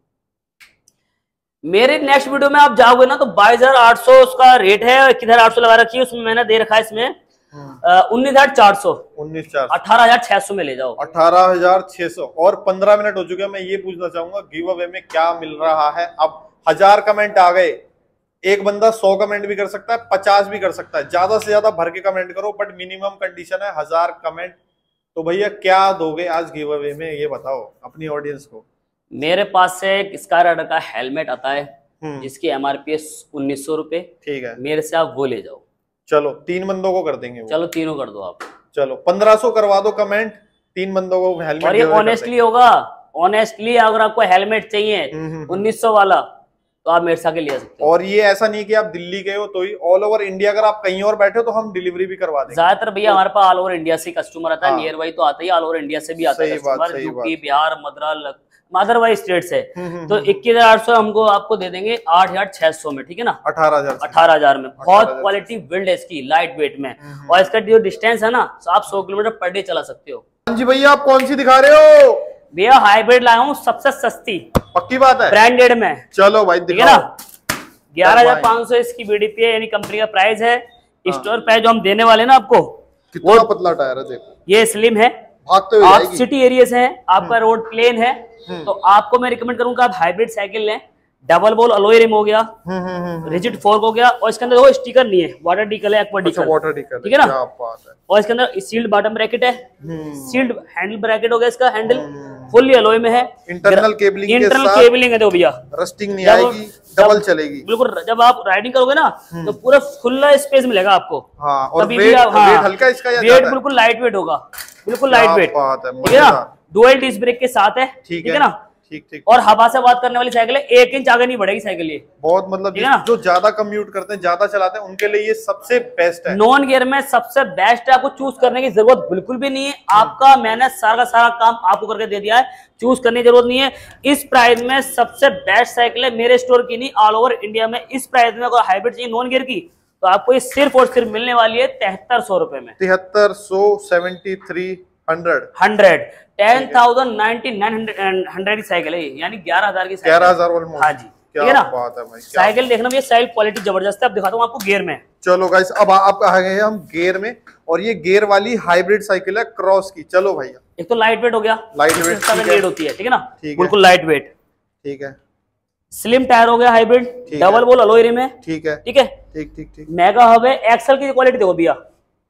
मेरे नेक्स्ट वीडियो में आप जाओगे ना तो बाईस हजार आठ सौ उसका रेट है, किधर आठ सौ लगा रखी है, उसमें मैंने दे रखा है इसमें उन्नीस हजार चार सौ उन्नीस चार अठारह हजार छह सौ में ले जाओ। अठारह हजार छह सौ और पंद्रह मिनट हो चुके हैं। मैं ये पूछना चाहूंगा गिव अवे में क्या मिल रहा है। अब हजार कमेंट आ गए, एक बंदा सौ कमेंट भी कर सकता है, पचास भी कर सकता है, ज्यादा से ज्यादा भर के कमेंट करो, बट मिनिमम कंडीशन है हजार कमेंट। तो भैया क्या दोगे आज गिव अवे में, ये बताओ अपनी ऑडियंस को। मेरे पास से एक स्काई राइडर का हेलमेट आता है जिसकी एमआरपी है उन्नीस सौ रुपए, ठीक है, मेरे से आप वो ले जाओ। चलो तीन बंदों को कर देंगे वो। चलो तीनों कर दो आप। चलो पंद्रह सौ करवा दो कमेंट, तीन बंदों को हेलमेट। और ये ऑनेस्टली होगा, ऑनेस्टली अगर आपको हेलमेट चाहिए उन्नीस सौ वाला तो आप मेरे से आके ले सकते हो। और ये ऐसा नहीं कि आप दिल्ली गए हो तो ही, ऑल ओवर इंडिया अगर आप कहीं और बैठे हो तो हम डिलीवरी भी करवा देंगे। ज्यादातर भैया हमारे पास ऑल ओवर इंडिया से कस्टमर आता है, नियर बाई तो आता ही, ऑल ओवर इंडिया से भी आता है customer, UP, Bihar, Madras, otherwise state से। तो इक्कीस हजार आठ सौ हमको आपको दे देंगे आठ हजार छह सौ में, ठीक है ना, अठारह हजार अठारह हजार में। बहुत क्वालिटी बिल्ड है इसकी, लाइट वेट में, और इसका जो डिस्टेंस है ना, आप सौ किलोमीटर पर डे चला सकते हो। हाँ जी भैया, आप कौन सी दिखा रहे हो? भैया हाइब्रिड लाया हूँ, सबसे सस्ती, पक्की बात है, ब्रांडेड में। चलो भाई ठीक है ना, ग्यारह हजार पाँच सौ इसकी बीडीपी है, यानी कंपनी का प्राइस है। स्टोर प्राइस जो हम देने वाले ना आपको, कितना पतला टायर है देखो, ये स्लिम है, भागते हुए आप सिटी एरिया से हैं, आपका रोड प्लेन है, तो आपको मैं रिकमेंड करूंगा आप हाइब्रिड साइकिल लें। डबल बोल अलॉय रिम हो गया, रिजिड फोर्क हो गया, और इसके अंदर वो स्टिकर नहीं है, वाटर डीकल है, एक्वा डीकल, वाटर डीकल, ठीक है ना। और इसके अंदर सील्ड बॉटम ब्रैकेट है, सील्ड हैंडल ब्रैकेट हो गया, इसका हैंडल फुल्ली अलॉय में है, इंटरनल केबलिंग, इंटरनल केबलिंग है, देखो भैया, रस्टिंग नहीं आएगी, डबल चलेगी बिल्कुल। जब आप राइडिंग करोगे ना तो पूरा खुला स्पेस मिलेगा आपको। हाँ, और वेट, वेट, हाँ, वेट हल्का इसका या वेट बिल्कुल लाइट वेट होगा, बिल्कुल लाइट वेट, ठीक है ना। डुअल डिस्क ब्रेक के साथ है, ठीक है ना, ठीक ठीक। और हवा से बात करने वाली साइकिल है, एक इंच आगे नहीं बढ़ेगी साइकिल, ये बहुत मतलब जो ज्यादा कम्यूट करते हैं, ज्यादा चलाते हैं, उनके लिए ये सबसे बेस्ट है। नॉन गियर में सबसे बेस्ट है, आपको चूज करने की जरूरत बिल्कुल भी नहीं है। आपका मैंने सारा का सारा काम आपको करके दे दिया है, चूज करने की जरूरत नहीं है। इस प्राइस में सबसे बेस्ट साइकिल है, मेरे स्टोर की नहीं, ऑल ओवर इंडिया में। इस प्राइस में अगर हाइब्रिड चाहिए नॉन गियर की, तो आपको ये सिर्फ और सिर्फ मिलने वाली है तिहत्तर सौ रुपए में। तिहत्तर सौ seventy three hundred hundred ten thousand ninety nine hundred की साइकिल है, यानी ग्यारह हजार की साइकिल, ग्यारह हजार। हाँ जी, ठीक है ना। बात है भाई, साइकिल देखना भैया, साइकिल क्वालिटी जबरदस्त है। अब दिखाता हूँ आपको गियर में। चलो गाइस, अब आप आ गए हैं हम गियर में, और ये गियर वाली हाइब्रिड साइकिल है क्रॉस की। चलो भैया, एक तो लाइट वेट हो गया, लाइट वेट होती है, ठीक है ना, बिल्कुल लाइट वेट, ठीक है। स्लिम टायर हो गया हाइब्रिड, डबल बोल अलॉय रिम है, ठीक है, ठीक है, ठीक ठीक ठीक। मेगा हब है, एक्सल की क्वालिटी देखो भैया,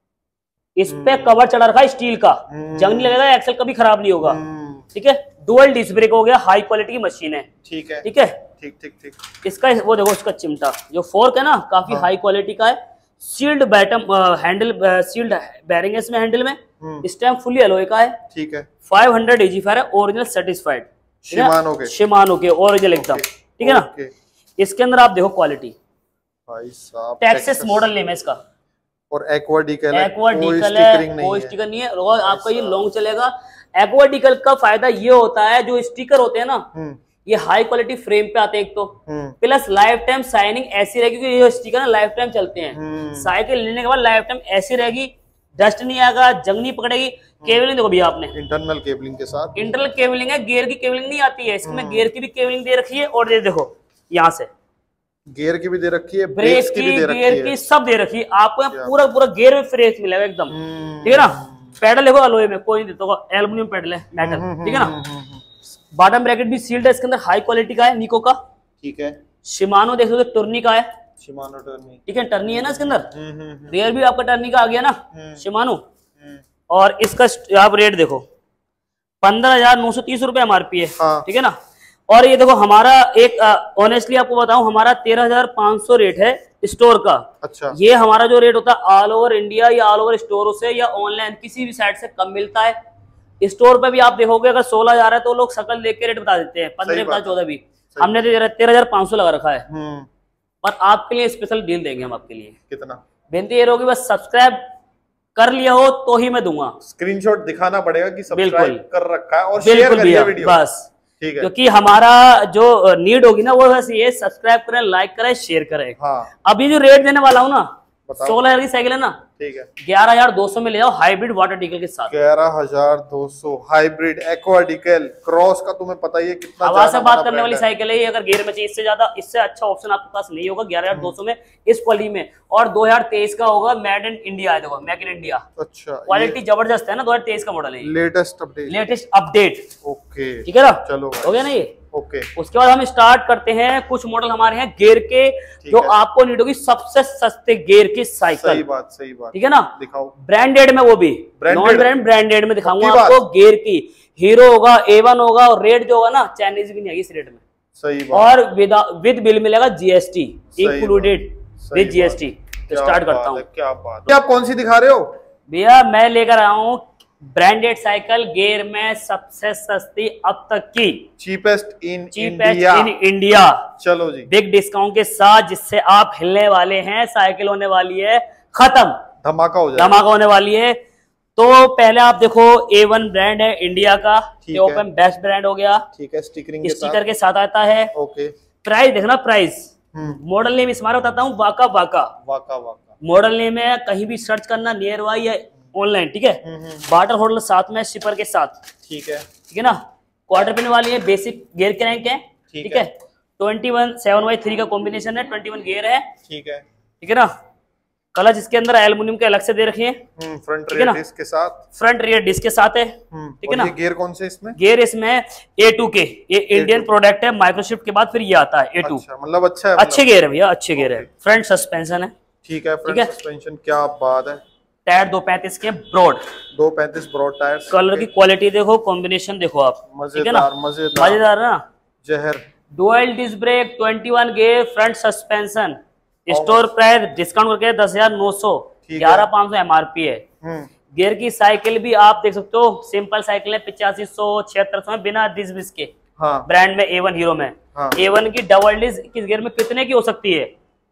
इस पे कवर चढ़ा रखा है स्टील का, जंग नहीं लगेगा, एक्सल कभी खराब नहीं होगा, ठीक है। डुअल डिस्क ब्रेक हो गया, हाई क्वालिटी की मशीन है, ठीक है, ठीक है, ठीक ठीक ठीक। इसका वो देखो, इसका चिमटा जो फोर्क है ना, काफी हाई क्वालिटी का है। Sealed bottom handle, sealed bearing है इसमें हैंडल में, इस टाइम फुली अलॉय का है, ठीक है। फाइव हंड्रेड एजी फायर है, ओरिजिनल सर्टिफाइड, शिमानो के, शिमानो के ओरिजिनल एकदम, ठीक है ना। इसके अंदर आप देखो क्वालिटी, भाई साहब टेक्सास मॉडल नेम है इसका, और एक्वा डीकल है, एक्वा डीकल है, कोई स्टिकर नहीं है, और आपका ये लॉन्ग चलेगा। एक्वा डीकल का फायदा ये होता है, जो स्टिकर होते हैं ना, ये हाई क्वालिटी फ्रेम पे आते हैं एक तो, प्लस लाइफ टाइम शाइनिंग ऐसी रहेगी, क्योंकि ये स्टिकर ना लाइफ टाइम चलते हैं। साइकिल लेने के बाद लाइफ टाइम ऐसी रहेगी, डस्ट नहीं आएगा, जंग नहीं पकड़ेगी। केबलिंग देखो भैया आपने, इंटरनल केबलिंग के साथ, इंटरनल केबलिंग है, गियर की केबलिंग नहीं आती है इसमें, गियर की भी केबलिंग दे रखी है, और ये देखो यहाँ से गियर की भी दे रखी है, ब्रेक की, गियर की सब दे रखी है। आपको यहाँ पूरा पूरा गियर में फ्रेश मिलेगा एकदम, ठीक है ना। पेडल देखो अलॉय में, कोई नहीं देता, एल्युमिनियम पेडल है, मेटल, ठीक है ना। बॉटम ब्रैकेट भी सील्ड है, इसके अंदर हाई क्वालिटी का है, निको का, ठीक है। शिमानो देख सकते हो, टर्नी का है, शिमानो टर्नी, ठीक है, टर्नी है ना इसके अंदर, रियर भी आपका टर्नी का आ गया ना, शिमानो। और इसका आप रेट देखो, पंद्रह हजार नौ सौ तीस रुपए एमआरपी है, ठीक है ना। और ये देखो हमारा एक ऑनेस्टली आपको बताऊं, हमारा तेरह हजार पांच सौ रेट है स्टोर का। अच्छा, ये हमारा जो रेट होता है ऑल ओवर इंडिया या ऑल ओवर स्टोरों से या ऑनलाइन किसी भी साइट से कम मिलता है। स्टोर पे भी आप देखोगे अगर सोलह हजार है तो लोग शकल देख के रेट बता देते हैं, पंद्रह बता चौदह भी, हमने तेरह हजार पांच सौ लगा रखा है। पर आपके लिए स्पेशल डील देंगे हम आपके लिए। कितना? बेनती ये होगी बस सब्सक्राइब कर लिया हो तो ही मैं दूंगा। स्क्रीनशॉट दिखाना पड़ेगा कि सब्सक्राइब कर रखा है और शेयर करिए वीडियो, बस ठीक है। क्योंकि हमारा जो नीड होगी ना वो बस ये, सब्सक्राइब करें, लाइक करें, शेयर करें। हाँ। अभी जो रेट देने वाला हूँ ना, सोलह हजार की साइकिल है ना, ठीक है, ग्यारह हजार दो सौ में ले जाओ हाइब्रिड वाटर डीकल के साथ। ग्यारह हजार दो सौ हाइब्रिड एक्वा डीकल क्रॉस का तुम्हें पता ही है कितना आवाज से बात करने वाली साइकिल है ये। अगर गियर में चाहिए इससे ज्यादा, इससे अच्छा ऑप्शन आपके पास नहीं होगा ग्यारह हजार दो सौ में इस क्वालिटी में। और दो हजार तेईस का होगा, मेड इन इंडिया है, देखो मेक इन इंडिया। अच्छा, क्वालिटी जबरदस्त है ना, दो हजार तेईस का मॉडल है, latest update, latest update. Okay, ठीक है ना, चलो हो गया ना ये। ओके, उसके बाद हम स्टार्ट करते हैं। कुछ मॉडल हमारे हैं गियर के जो आपको नीड होगी सबसे सस्ते गियर की साइकिल। सही बात, सही बात, ठीक है ना। दिखाओ ब्रांडेड में, वो भी नॉन ब्रांड, ब्रांडेड में दिखाऊंगा आपको गियर की। हीरो होगा, ए वन होगा, और रेट जो होगा ना चाइनीज भी नहीं आएगी इस रेट में। सही बात। और विद बिल मिलेगा GST included with GST. Start करता हूँ। क्या बात, आप कौन सी दिखा रहे हो भैया? मैं लेकर आया हूँ ब्रांडेड साइकिल गियर में सबसे सस्ती अब तक की, cheapest in cheapest India in India. चलो जी, बिग डिस्काउंट के साथ, जिससे आप हिलने वाले हैं। साइकिल होने वाली है खत्म, धमाका हो जाएगा, धमाका होने वाली है। तो पहले आप देखो, ए वन ब्रांड है इंडिया का, ओपन बेस्ट ब्रांड हो गया, ठीक है, स्टिकरिंग स्टिकर के साथ आता है। ओके, प्राइस देखना, प्राइस मॉडल नेम इस बार बताता हूँ, वाका वाका वाका वाका मॉडल नेम है। कहीं भी सर्च करना नियर बाई या ऑनलाइन, ठीक है। वाटर होल्डर साथ में, शिपर के साथ, ठीक है, ठीक है ना। क्वार्टर पिन वाली है, बेसिक गियर क्रैंक है, ठीक है। Twenty one seven by three का कॉम्बिनेशन है, ट्वेंटी वन गियर है, ठीक है, ठीक है ना। कलच इसके अंदर एल्युमिनियम के अलग से दे रखे हैं, फ्रंट रियर डिस्क के साथ, फ्रंट रियर डिस्क के साथ है, ठीक है ना। गियर कौन से इसमें? गियर इसमें ए टू के, ये इंडियन प्रोडक्ट है, माइक्रोशिफ्ट के बाद फिर ये आता है ए टू। अच्छा, मतलब अच्छा है, अच्छे गियर है भैया, अच्छे गियर है। फ्रंट सस्पेंशन है, ठीक है, फ्रंट सस्पेंशन, क्या बात है। टायर दो पैंतीस के ब्रॉड, दो पैंतीस ब्रॉड टायर। कलर की क्वालिटी देखो, कॉम्बिनेशन देखो आप, मजेदार मजेदार मजेदार ना। जहर। Dual disc brake, twenty one gear, front suspension. Store price discount करके दस हजार नौ सौ, ग्यारह पाँच सौ एमआरपी है। गियर की साइकिल भी आप देख सकते हो, सिंपल साइकिल है, पिचासी सौ छिहत्तर सौ में, बिना डिस्क विस्क के। हाँ। ब्रांड में ए वन हीरो में, हाँ। ए वन की डबल डिस्क किस गियर में कितने की हो सकती है?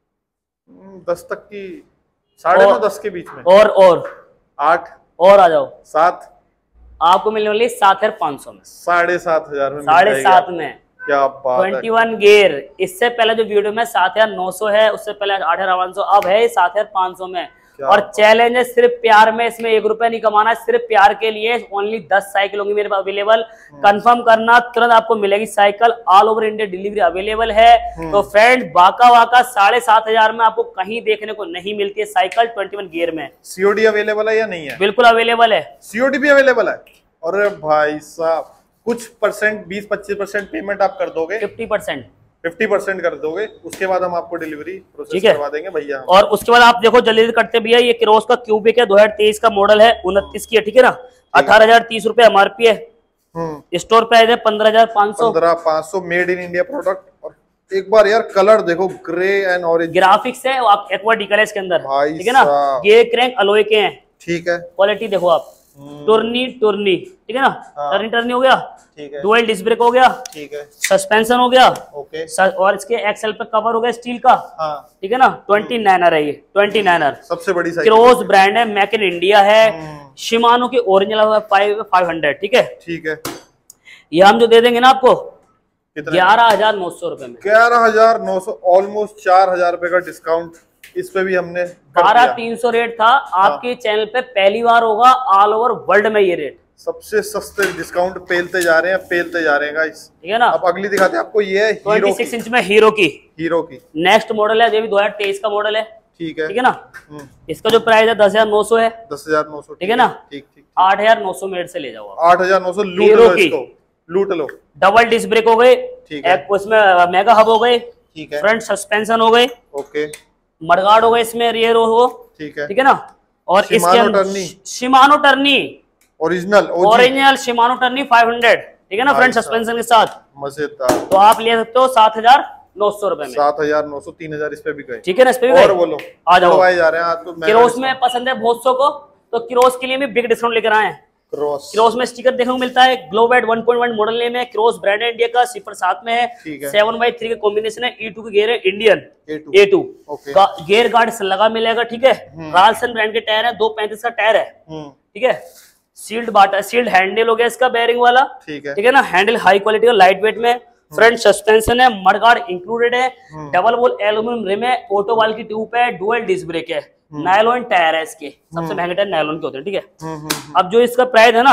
दस तक की, साढ़े नौ दस के बीच में। और और आठ और आ जाओ, सात आपको मिलने वाली सात हजार पाँच सौ में, साढ़े सात हजार में, साढ़े सात में। क्या बात है। ट्वेंटी वन गियर, इससे पहले जो वीडियो में सात हजार नौ सौ है, उससे पहले आठ हजार पाँच सौ, अब है सात हजार पाँच सौ में। और चैलेंज है सिर्फ प्यार में, इसमें एक रुपया नहीं कमाना, सिर्फ प्यार के लिए। ओनली दस साइकिल होंगी मेरे पास अवेलेबल, कंफर्म करना, तुरंत आपको मिलेगी cycle. All over India delivery available है। तो फ्रेंड, वाका वाका साढ़े सात हजार में आपको कहीं देखने को नहीं मिलती है साइकिल ट्वेंटी वन गियर में। सीओडी अवेलेबल है या नहीं है? बिल्कुल अवेलेबल है, सीओडी भी अवेलेबल है। अरे भाई साहब, कुछ परसेंट, बीस पच्चीस परसेंट पेमेंट आप कर दोगे, फिफ्टी परसेंट फिफ्टी परसेंट कर दोगे, उसके बाद हम आपको डिलीवरी प्रोसेस करवा देंगे भैया। और उसके बाद आप देखो, जल्दी करते भैया, ये क्रॉस का क्यूबिक है, दो हजार तेईस का मॉडल है, उनतीस की है, ठीक है ना। अठारह हजार तीस रुपए एमआरपी है, स्टोर प्राइस है पंद्रह हजार पाँच सौ, पंद्रह पाँच सौ, मेड इन इंडिया प्रोडक्ट। और एक बार यार कलर देखो, ग्रे एंड ऑरेंज, ग्राफिक्स है, आप एक्वा डिकल है इसके अंदर, ठीक है ना। ये क्रैंक अलॉय के हैं, ठीक है। क्वालिटी देखो आप, टुर्नी टुर्नी, ठीक है ना। टर्नी टर्नी हो गया, ठीक है। डुअल डिस्क ब्रेक हो गया, ठीक है। सस्पेंशन हो गया, ओके। और इसके एक्सेल पे कवर हो गया स्टील का, ठीक है ना। ट्वेंटी नाइनर है ये, ट्वेंटी नाइनर सबसे बड़ी साइकिल, क्रॉस ब्रांड है, मेक इन इंडिया है। शिमानो की ओरिजिनल फाइव फाइव हंड्रेड, ठीक है, ठीक है। ये हम जो दे देंगे ना आपको ग्यारह हजार नौ सौ रुपए में, ग्यारह हजार नौ सौ, ऑलमोस्ट चार हजार रुपए का डिस्काउंट इस पे भी हमने। बारह तीन सौ रेट था, आपके चैनल पे पहली बार होगा ऑल ओवर वर्ल्ड में ये रेट। सबसे सस्ते डिस्काउंट पेलते जा रहे हैं, पेलते जा रहे हैं गाइस, ठीक है ना। अब अगली दिखाते हैं आपको, ये है हीरो छब्बीस इंच में, हीरो की, हीरो की नेक्स्ट मॉडल है, ये भी दो हजार तेईस का मॉडल है, ठीक है, ठीक है ना। इसका जो प्राइस है दस हजार नौ सौ है, दस हजार नौ सौ, ठीक है ना। ठीक ठीक, आठ हजार नौ सौ मेड से ले जाओ, आठ हजार नौ सौ लूट लो इसको, लूट लो। डबल डिस्क ब्रेक हो गए, ठीक है, उसमें मेगा हब हो गए, ठीक है। फ्रंट सस्पेंशन हो गए, ओके। मडगार्ड हो गए इसमें, रियर हो, ठीक है, ठीक है ना। और इसके Shimano Tourney original original Shimano Tourney five hundred, ठीक है ना, फ्रंट सस्पेंशन के साथ, मजेदार। तो आप ले सकते हो सात हजार नौ सौ रुपए में, सात हजार नौ सौ, तीन हजार इस पे भी गए, ठीक है ना। इस पे भी और बोलो, आ जाओ, जा रहे हैं आज तो। क्रोस में पसंद है बहुत सौ को, तो क्रोस के लिए भी बिग डिस्काउंट लेकर आए हैं। क्रॉस क्रॉस में स्टिकर देखने को मिलता है, ग्लोबैट one point one model name है, क्रॉस ब्रांड है इंडिया का, सिपर साथ में है, सेवन बाई थ्री का कॉम्बिनेशन है, ई टू की गियर है, Indian A two gear guard लगा मिलेगा, ठीक है। राल्सन ब्रांड के टायर है, दो पैंतीस का टायर है, ठीक है। सील्ड बाटा, सील्ड हैंडल हो गया इसका, बेयरिंग वाला, ठीक है, ठीक है ना। हैंडल हाई क्वालिटी का, लाइट वेट में, फ्रंट सस्पेंशन है, मडगार्ड इंक्लूडेड है, डबल वोल एल्यूमिनियम रिम है, ऑटो वाल की ट्यूब है, डुअल डिस्क ब्रेक है, नायलॉन टायर है इसके, सबसे महंगे टायर नायलॉन के होते हैं, ठीक है। अब जो इसका प्राइस है ना,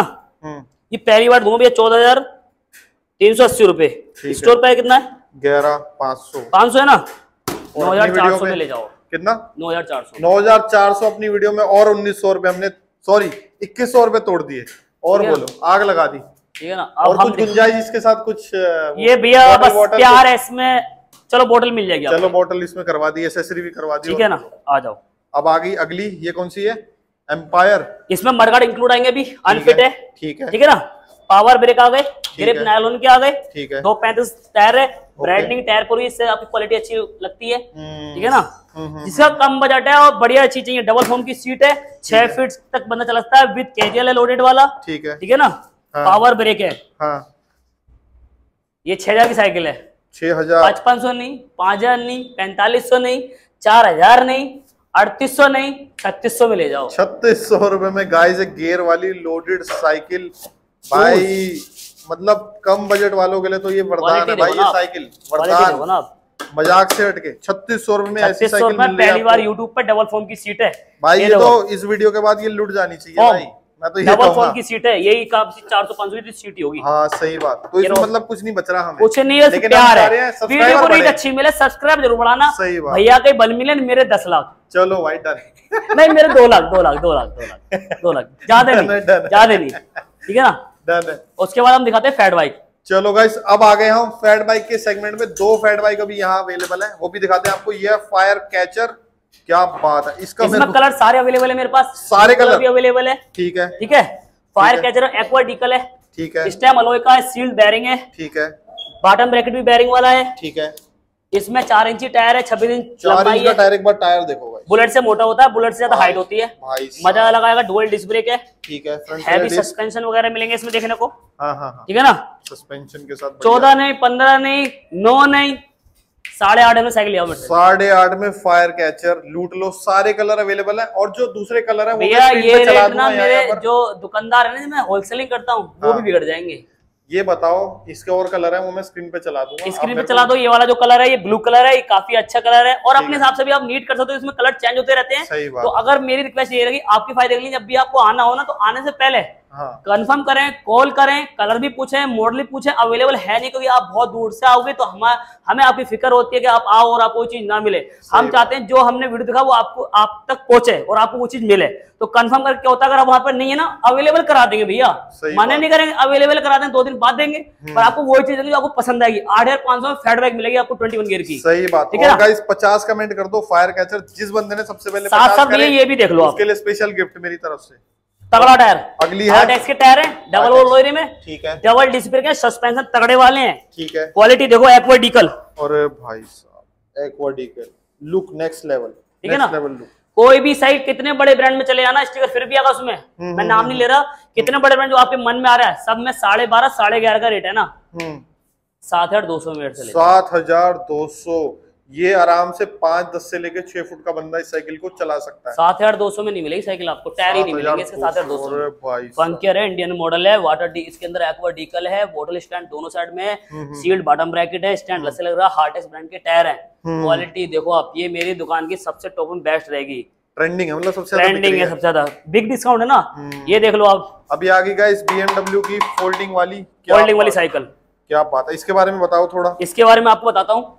ये पहली बार दूंगा भैया, चौदह हजार तीन सौ अस्सी रुपए, स्टोर प्राइस कितना है? ग्यारह पाँच सौ, पाँच सौ है ना, नौ हजार चार सौ में ले जाओ। कितना? नौ हजार चार सौ, नौ हजार चार सौ अपनी वीडियो में, और उन्नीस सौ रुपए हमने, सॉरी इक्कीस सौ रुपए तोड़ दिए, और बोलो आग लगा दी, ठीक है ना। और कुछ गुंजाइश इसके साथ कुछ, ये भैया बस प्यार है इसमें, चलो बोतल मिल जाएगी, चलो बोतल इसमें करवा दी, एसेसरी भी करवा दी, ठीक है ना। आ जाओ, अब आ गई अगली, ये कौन सी है? एम्पायर, इसमें मडगार्ड इंक्लूड आएंगे, अभी अनफिट है, ठीक है, ठीक है ना। पावर ब्रेक आ गए, ग्रिप नायलॉन के आ गए, ठीक है। दो पैंतीस टायर है, ब्रांडिंग टायर पूरी, इससे आपकी क्वालिटी अच्छी लगती है, ठीक है ना। जिसका कम बजट है और बढ़िया चीज चाहिए, डबल फोम की सीट है, छह फीट तक बंदा चला सकता है, विद कैजुअल है लोडेड वाला। ठीक है, ठीक है ना। हाँ। पावर ब्रेक है। हाँ। ये छह हजार की साइकिल है। छह हजार पचपन सौ नहीं, पांच हजार नहीं, पैंतालीस सौ नहीं, चार हजार नहीं, अड़तीस सौ नहीं, छत्तीस सौ में ले जाओ। छत्तीस सौ रुपए में गाइस एक गियर वाली लोडेड साइकिल भाई, मतलब कम बजट वालों के लिए तो ये वरदान है भाई। ये साइकिल वरदान, मजाक से हटके छत्तीस सौ रुपए में ऐसी साइकिल मिल रही है। पहली बार यूट्यूब पर डबल फोम की सीट है भाई। ये तो इस वीडियो के बाद ये लुट जानी चाहिए भाई। मैं तो ये डबल फोम की सीट है, यही चार सौ पांच सौ की सीट होगी। हाँ सही बात। तो इसमें मतलब कुछ नहीं बच रहा हमें, कुछ नहीं है, लेकिन प्यार है। वीडियो को रीच अच्छी मिले, सब्सक्राइब जरूर बढ़ाना। सही बात। भैया के बल मिले, मेरे दस लाख। चलो भाई डन। नहीं मेरे दो लाख दो लाख दो लाख दो लाख दो लाख ज्यादा नहीं, ज्यादा नहीं। ठीक है ना, डन है। उसके बाद हम दिखाते हैं फैट बाइक। चलो गाइस अब आ गए हम फैट बाइक के सेगमेंट में। दो फैट बाइक अभी यहाँ अवेलेबल है, वो भी दिखाते हैं आपको। ये फायर कैचर, क्या बात है। इसका इसमें कलर सारे अवेलेबल है मेरे पास, सारे कलर भी अवेलेबल है। ठीक है, ठीक है। फायर कैचर एक्वा डीकल है। ठीक है। इस टाइम अलॉय का है, सील्ड बेयरिंग है। ठीक है। बॉटम ब्रैकेट भी बेयरिंग वाला है। ठीक है। इसमें चार इंची टायर है, छब्बीस इंच लंबाई है। टायर, एक बार टायर देखो भाई। बुलेट से मोटा होता है, बुलेट से ज्यादा हाइट होती है, मजा लगाएगा। डुअल डिस्क ब्रेक है। ठीक है। हैवी सस्पेंशन वगैरह मिलेंगे इसमें देखने को। हाँ हाँ। ठीक है ना, सस्पेंशन के साथ। चौदह नहीं, पंद्रह नहीं, नौ नहीं, साढ़े आठ में साइकिल लिया। साढ़े आठ में फायर कैचर लूट लो। सारे कलर अवेलेबल है, और जो दूसरे कलर है भैया ये रेट ना मेरे जो दुकानदार है ना, मैं होलसेलिंग करता हूँ, वो भी बिगड़ जाएंगे। ये बताओ इसके और कलर है, वो मैं स्क्रीन पे चला दूंगा। स्क्रीन पे चला दो। ये वाला जो कलर है, ये ब्लू कलर है, ये काफी अच्छा कलर है, और अपने हिसाब से भी आप नीट कर सकते हो। इसमें कलर चेंज होते रहते हैं। सही बात। तो अगर मेरी रिक्वेस्ट ये रहेगी, आपके फायदे के लिए, जब भी आपको आना हो ना, तो आने से पहले कंफर्म हाँ। करें, कॉल करें, कलर भी पूछें, मॉडल भी पूछें। अवेलेबल है नहीं, क्योंकि आप बहुत दूर से आओगे तो हम हमें आपकी फिक्र होती है कि आप आओ और आपको वो चीज ना मिले। हम चाहते हैं जो हमने वीडियो दिखा वो आपको आप तक पहुंचे और आपको वो चीज मिले। तो कंफर्म करके क्या होता है, अगर आप वहां पर नहीं है ना, अवेलेबल करा देंगे भैया, माने नहीं करेंगे, अवेलेबल करा देंगे, दो दिन बाद देंगे, पर आपको वही चीज जो आपको पसंद आएगी। आठ हजार पांच सौ में फैट बैग मिलेगी आपको ट्वेंटी वन गियर की। सही बात। ठीक है गाइस, पचास कमेंट कर दो फायर कैचर, जिस बंदे ने सबसे पहले साथ साथ ये भी देख लो, उसके लिए स्पेशल गिफ्ट मेरी तरफ से। तगड़ा टायर, अगली है आठ एक्स के टायर है, डबल ओवर लोरी में। ठीक है। डबल डिस्क ब्रेक है, सस्पेंशन तगड़े वाले हैं। ठीक है। क्वालिटी देखो, एक्वा डीकल। अरे भाई साहब, aqua decal look next level. ठीक है ना, लेवल लुक। कोई भी साइड कितने बड़े ब्रांड में चले जाना, स्टिकर फिर भी आगा उसमें, मैं नाम नहीं ले रहा, कितने बड़े ब्रांड जो आपके मन में आ रहा है, सब में साढ़े बारह साढ़े ग्यारह का रेट है ना। सात हजार दो सौ में सात हजार दो सौ ये आराम से पांच दस से लेके छह फुट का बंदा इस साइकिल को चला सकता है। सात हजार दो सौ में नहीं मिलेगी साइकिल आपको, टायर ही नहीं मिलेंगे इसके सात हजार दो सौ। फंकियर है, इंडियन मॉडल है, वाटर डी इसके अंदर एक्वा डीकल है, बोतल स्टैंड दोनों साइड में, सील्ड बॉटम ब्रैकेट है, स्टैंड लस्से लग रहा है, हार्टेक्स ब्रांड के टायर है। क्वालिटी देखो आप, ये मेरी दुकान की सबसे टॉप में बेस्ट रहेगी। ट्रेंडिंग है, मतलब सबसे ट्रेंडिंग है, सबसे ज्यादा बिग डिस्काउंट है ना। ये देख लो आप। अभी आगे गाइस बीएमडब्ल्यू की फोल्डिंग वाली फोल्डिंग वाली साइकिल, क्या बात है। इसके बारे में बताओ थोड़ा। इसके बारे में आपको बताता हूँ,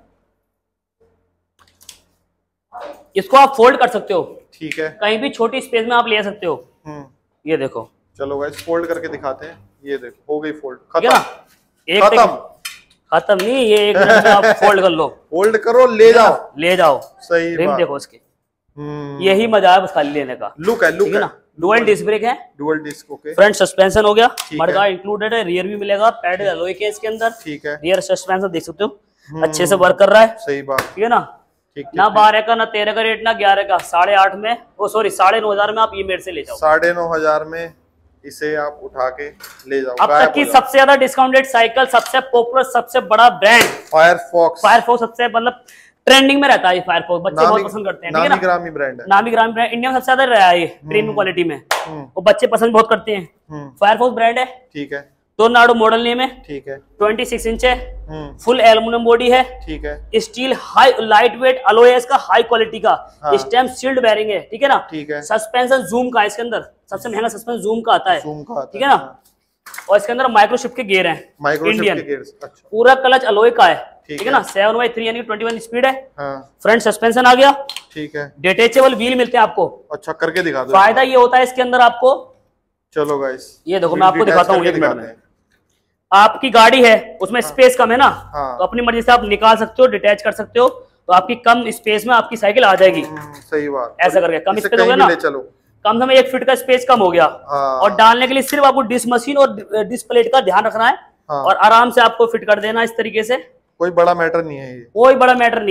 इसको आप फोल्ड कर सकते हो। ठीक है। कहीं भी छोटी स्पेस में आप ले सकते हो। ये देखो, चलो गाइस फोल्ड करके दिखाते हैं। ये देखो हो गई फोल्ड, खत्म। एक खत्म खत्म नहीं, ये एक मिनट में आप फोल्ड कर लो। फोल्ड करो, ले जाओ ले जाओ। सही रिम देखो इसके, यही मजा है बस खाली लेने का। लुक है, लुक है ना। डुअल डिस्क ब्रेक है, dual disc. Okay. Front suspension हो गया, मडगार्ड इंक्लूडेड है, रियर भी मिलेगा, पैड अलॉय के इसके अंदर। ठीक है। रियर सस्पेंशन देख सकते हो, अच्छे से वर्क कर रहा है। सही बात। ठीक है ना, ना बारह का ना तेरह का रेट ना ग्यारह का, साढ़े आठ में, ओ सॉरी साढ़े नौ हजार में आप ये मेरे से ले जाओ। साढ़े नौ हजार में इसे आप उठा के ले जाओ। अब तक की सबसे ज्यादा डिस्काउंटेड साइकिल, सबसे पॉपुलर, सबसे बड़ा ब्रांड फायरफॉक्स। फायरफॉक्स सबसे मतलब ट्रेंडिंग में रहता है फायरफॉक्स, बच्चे बहुत पसंद करते हैं। नामी ग्रामी ब्रांड है, नामी ग्रामी ब्रांड इंडिया में सबसे ज्यादा रहा है ये प्रीमियम क्वालिटी में, वो बच्चे पसंद बहुत करते हैं। फायरफॉक्स ब्रांड है। ठीक है। टोर्नाडो मॉडल नेम है। ठीक है। छब्बीस इंच है, फुल एल्युमिनियम बॉडी है। ठीक है। Steel high light weight alloy का, हाई क्वालिटी का। हाँ। स्टैम्प सील्ड बेयरिंग है। ठीक है ना। ठीक है। सस्पेंशन जूम का इसके अंदर सबसे महंगा सस्पेंशन जूम का आता है। ठीक है ना। और इसके अंदर माइक्रोशिफ्ट के गियर हैं, इंडियन। अच्छा। पूरा क्लच अलॉय का है। ठीक है ना। सेवन बाई थ्री यानी ट्वेंटी वन स्पीड है। फ्रंट सस्पेंशन आ गया। ठीक है। डिटेचेबल व्हील मिलते हैं आपको। अच्छा, करके दिखा दो। फायदा ये होता है इसके अंदर आपको, चलो गाइस ये देखो मैं आपको दिखाता हूँ एक मिनट में। आपकी गाड़ी है उसमें हाँ। स्पेस कम है ना। हाँ। तो अपनी मर्जी से आप निकाल सकते हो, डिटैच कर सकते हो, तो आपकी कम स्पेस में आपकी साइकिल आ जाएगी। सही बात। ऐसा करके कम स्पेस हो गया ना, चलो कम से कम एक फीट का स्पेस कम हो गया। हाँ। और डालने के लिए सिर्फ आपको डिस्क मशीन और डिस्क प्लेट का ध्यान रखना है। हाँ। और आराम से आपको फिट कर देना इस तरीके से। कोई बड़ा मैटर नहीं है ये, कोई बड़ा मैटर नहीं है।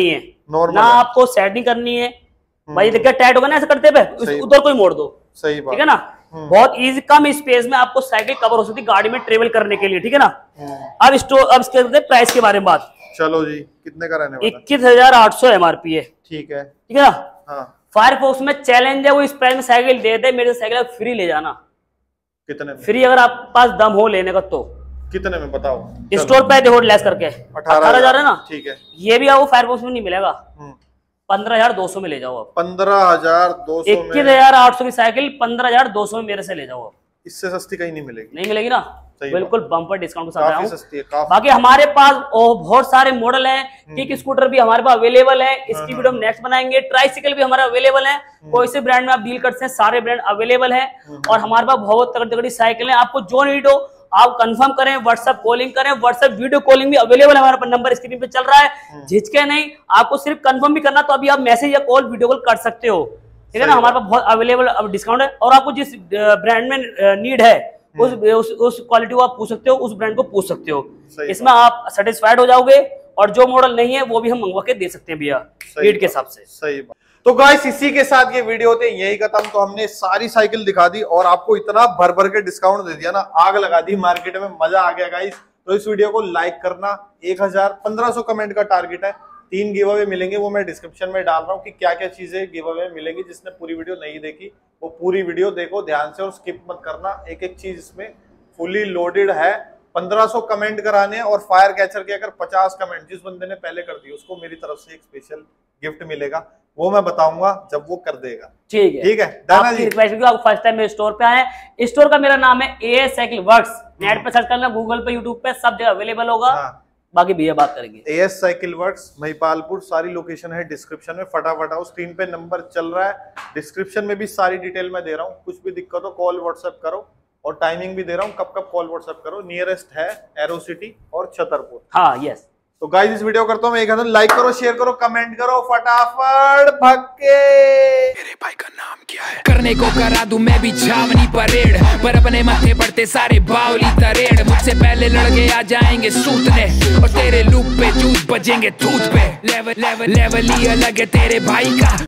नॉर्मल ना आपको सेटिंग करनी है भाई, देखिए टाइट होगा ना ऐसे करते पे, उधर कोई मोड़ दो, सही बात, ठीक है ना। बहुत इजी, कम स्पेस में आपको साइकिल कवर हो सकती है गाड़ी में ट्रेवल करने के लिए, ठीक है ना। अब स्टोर अब इसके प्राइस के बारे में बात, चलो जी, कितने का रहने वाला? इक्कीस हजार आठ सौ एमआरपी है, ठीक है, ठीक है ना। हाँ। फायरफॉक्स में चैलेंज है, वो इस प्राइस में साइकिल दे दे, मेरे साइकिल फ्री ले जाना। कितने में? फ्री, अगर आपके पास दम हो लेने का तो। कितने में बताओ? स्टोर पे देखो लेस करके अठारह हजार है ना, ठीक है। ये भी आपको फायरफॉक्स में नहीं मिलेगा, पंद्रह हजार दो सौ में ले जाओ आप। पंद्रह हजार दो सौ इक्कीस हजार आठ सौ की साइकिल पंद्रह हजार दो सौ में मेरे से ले जाओ आप। इससे सस्ती कहीं नहीं मिलेगी, नहीं मिलेगी ना, बिल्कुल बम्पर डिस्काउंट के साथ आया हूं। सस्ती है काफी। बाकी हमारे पास बहुत सारे मॉडल हैं, किक स्कूटर भी हमारे पास अवेलेबल है, इसकी वीडियो हम नेक्स्ट बनाएंगे। ट्राइसिकल भी हमारा अवेलेबल है, कोई से ब्रांड में आप डील करते हैं, सारे ब्रांड अवेलेबल है। और हमारे पास बहुत तगड़ी तगड़ी साइकिल है, आपको जो नीड हो आप कंफर्म करें, व्हाट्सएप कॉलिंग करें, व्हाट्सएप वीडियो कॉलिंग भी अवेलेबल है, हमारे पास नंबर स्क्रीन पे चल रहा है, झिझके नहीं। आपको सिर्फ कंफर्म भी करना तो अभी आप मैसेज या कॉल वीडियो कॉल कर सकते हो, ठीक है ना। हमारे पास बहुत अवेलेबल अब डिस्काउंट है, और आपको जिस ब्रांड में नीड है उस उस, उस क्वालिटी को आप पूछ सकते हो, उस ब्रांड को पूछ सकते हो, इसमें आप सेटिस्फाइड हो जाओगे। और जो मॉडल नहीं है वो भी हम मंगवा के दे सकते हैं भैया नीड के हिसाब से। सही बात। तो गाइस इसी के साथ ये वीडियो थे यही खत्म। तो हमने सारी साइकिल दिखा दी और आपको इतना भर भर के डिस्काउंट दे दिया ना, आग लगा दी मार्केट में, मजा आ गया गाइस। तो इस वीडियो को लाइक करना, एक हजार पंद्रह सौ कमेंट का टारगेट है, तीन गिव अवे मिलेंगे, वो मैं डिस्क्रिप्शन में डाल रहा हूँ कि क्या क्या चीजें गिव अवे मिलेंगी। जिसने पूरी वीडियो नहीं देखी वो पूरी वीडियो देखो ध्यान से और स्किप मत करना, एक एक चीज इसमें फुली लोडेड है। पंद्रह सौ कमेंट कराने और फायर कैचर के अगर पचास कमेंट जिस बंदे ने पहले कर दिए उसको मेरी तरफ से एक स्पेशल गिफ्ट मिलेगा, वो मैं बताऊंगा जब वो कर देगा, ठीक है। ठीक है दाना जी, आप फर्स्ट टाइम मेरे स्टोर पे आए, स्टोर का मेरा नाम है एएस साइकिल वर्क्स, नेट पे सर्च करना, गूगल पे, यूट्यूब पे, सब जगह अवेलेबल होगा। हाँ। बाकी भैया बात करेंगे। एएस साइकिल वर्क्स महिपालपुर, सारी लोकेशन है डिस्क्रिप्शन में, फटाफट आओ, स्क्रीन पे नंबर चल रहा है, डिस्क्रिप्शन में भी सारी डिटेल मैं दे रहा हूँ। कुछ भी दिक्कत हो कॉल व्हाट्सएप करो, और टाइमिंग भी दे रहा हूँ कब कब कॉल व्हाट्सएप करो। नियरेस्ट है एरो सिटी और छतरपुर। हाँ यस। तो गाइस इस वीडियो करता हूँ मैं एक हजार, लाइक करो, शेयर करो, कमेंट करो, फटाफट भक्के। मेरे भाई का नाम क्या है? करने को करा दूं मैं भी छावनी परेड, पर अपने माथे पड़ते सारे बावली तरेड़। मुझसे पहले लड़के आ जाएंगे सूतने, और तेरे लूप पे जूत बजेंगे थूत पे। लेवल लेवल लेवल ही अलग है तेरे भाई का।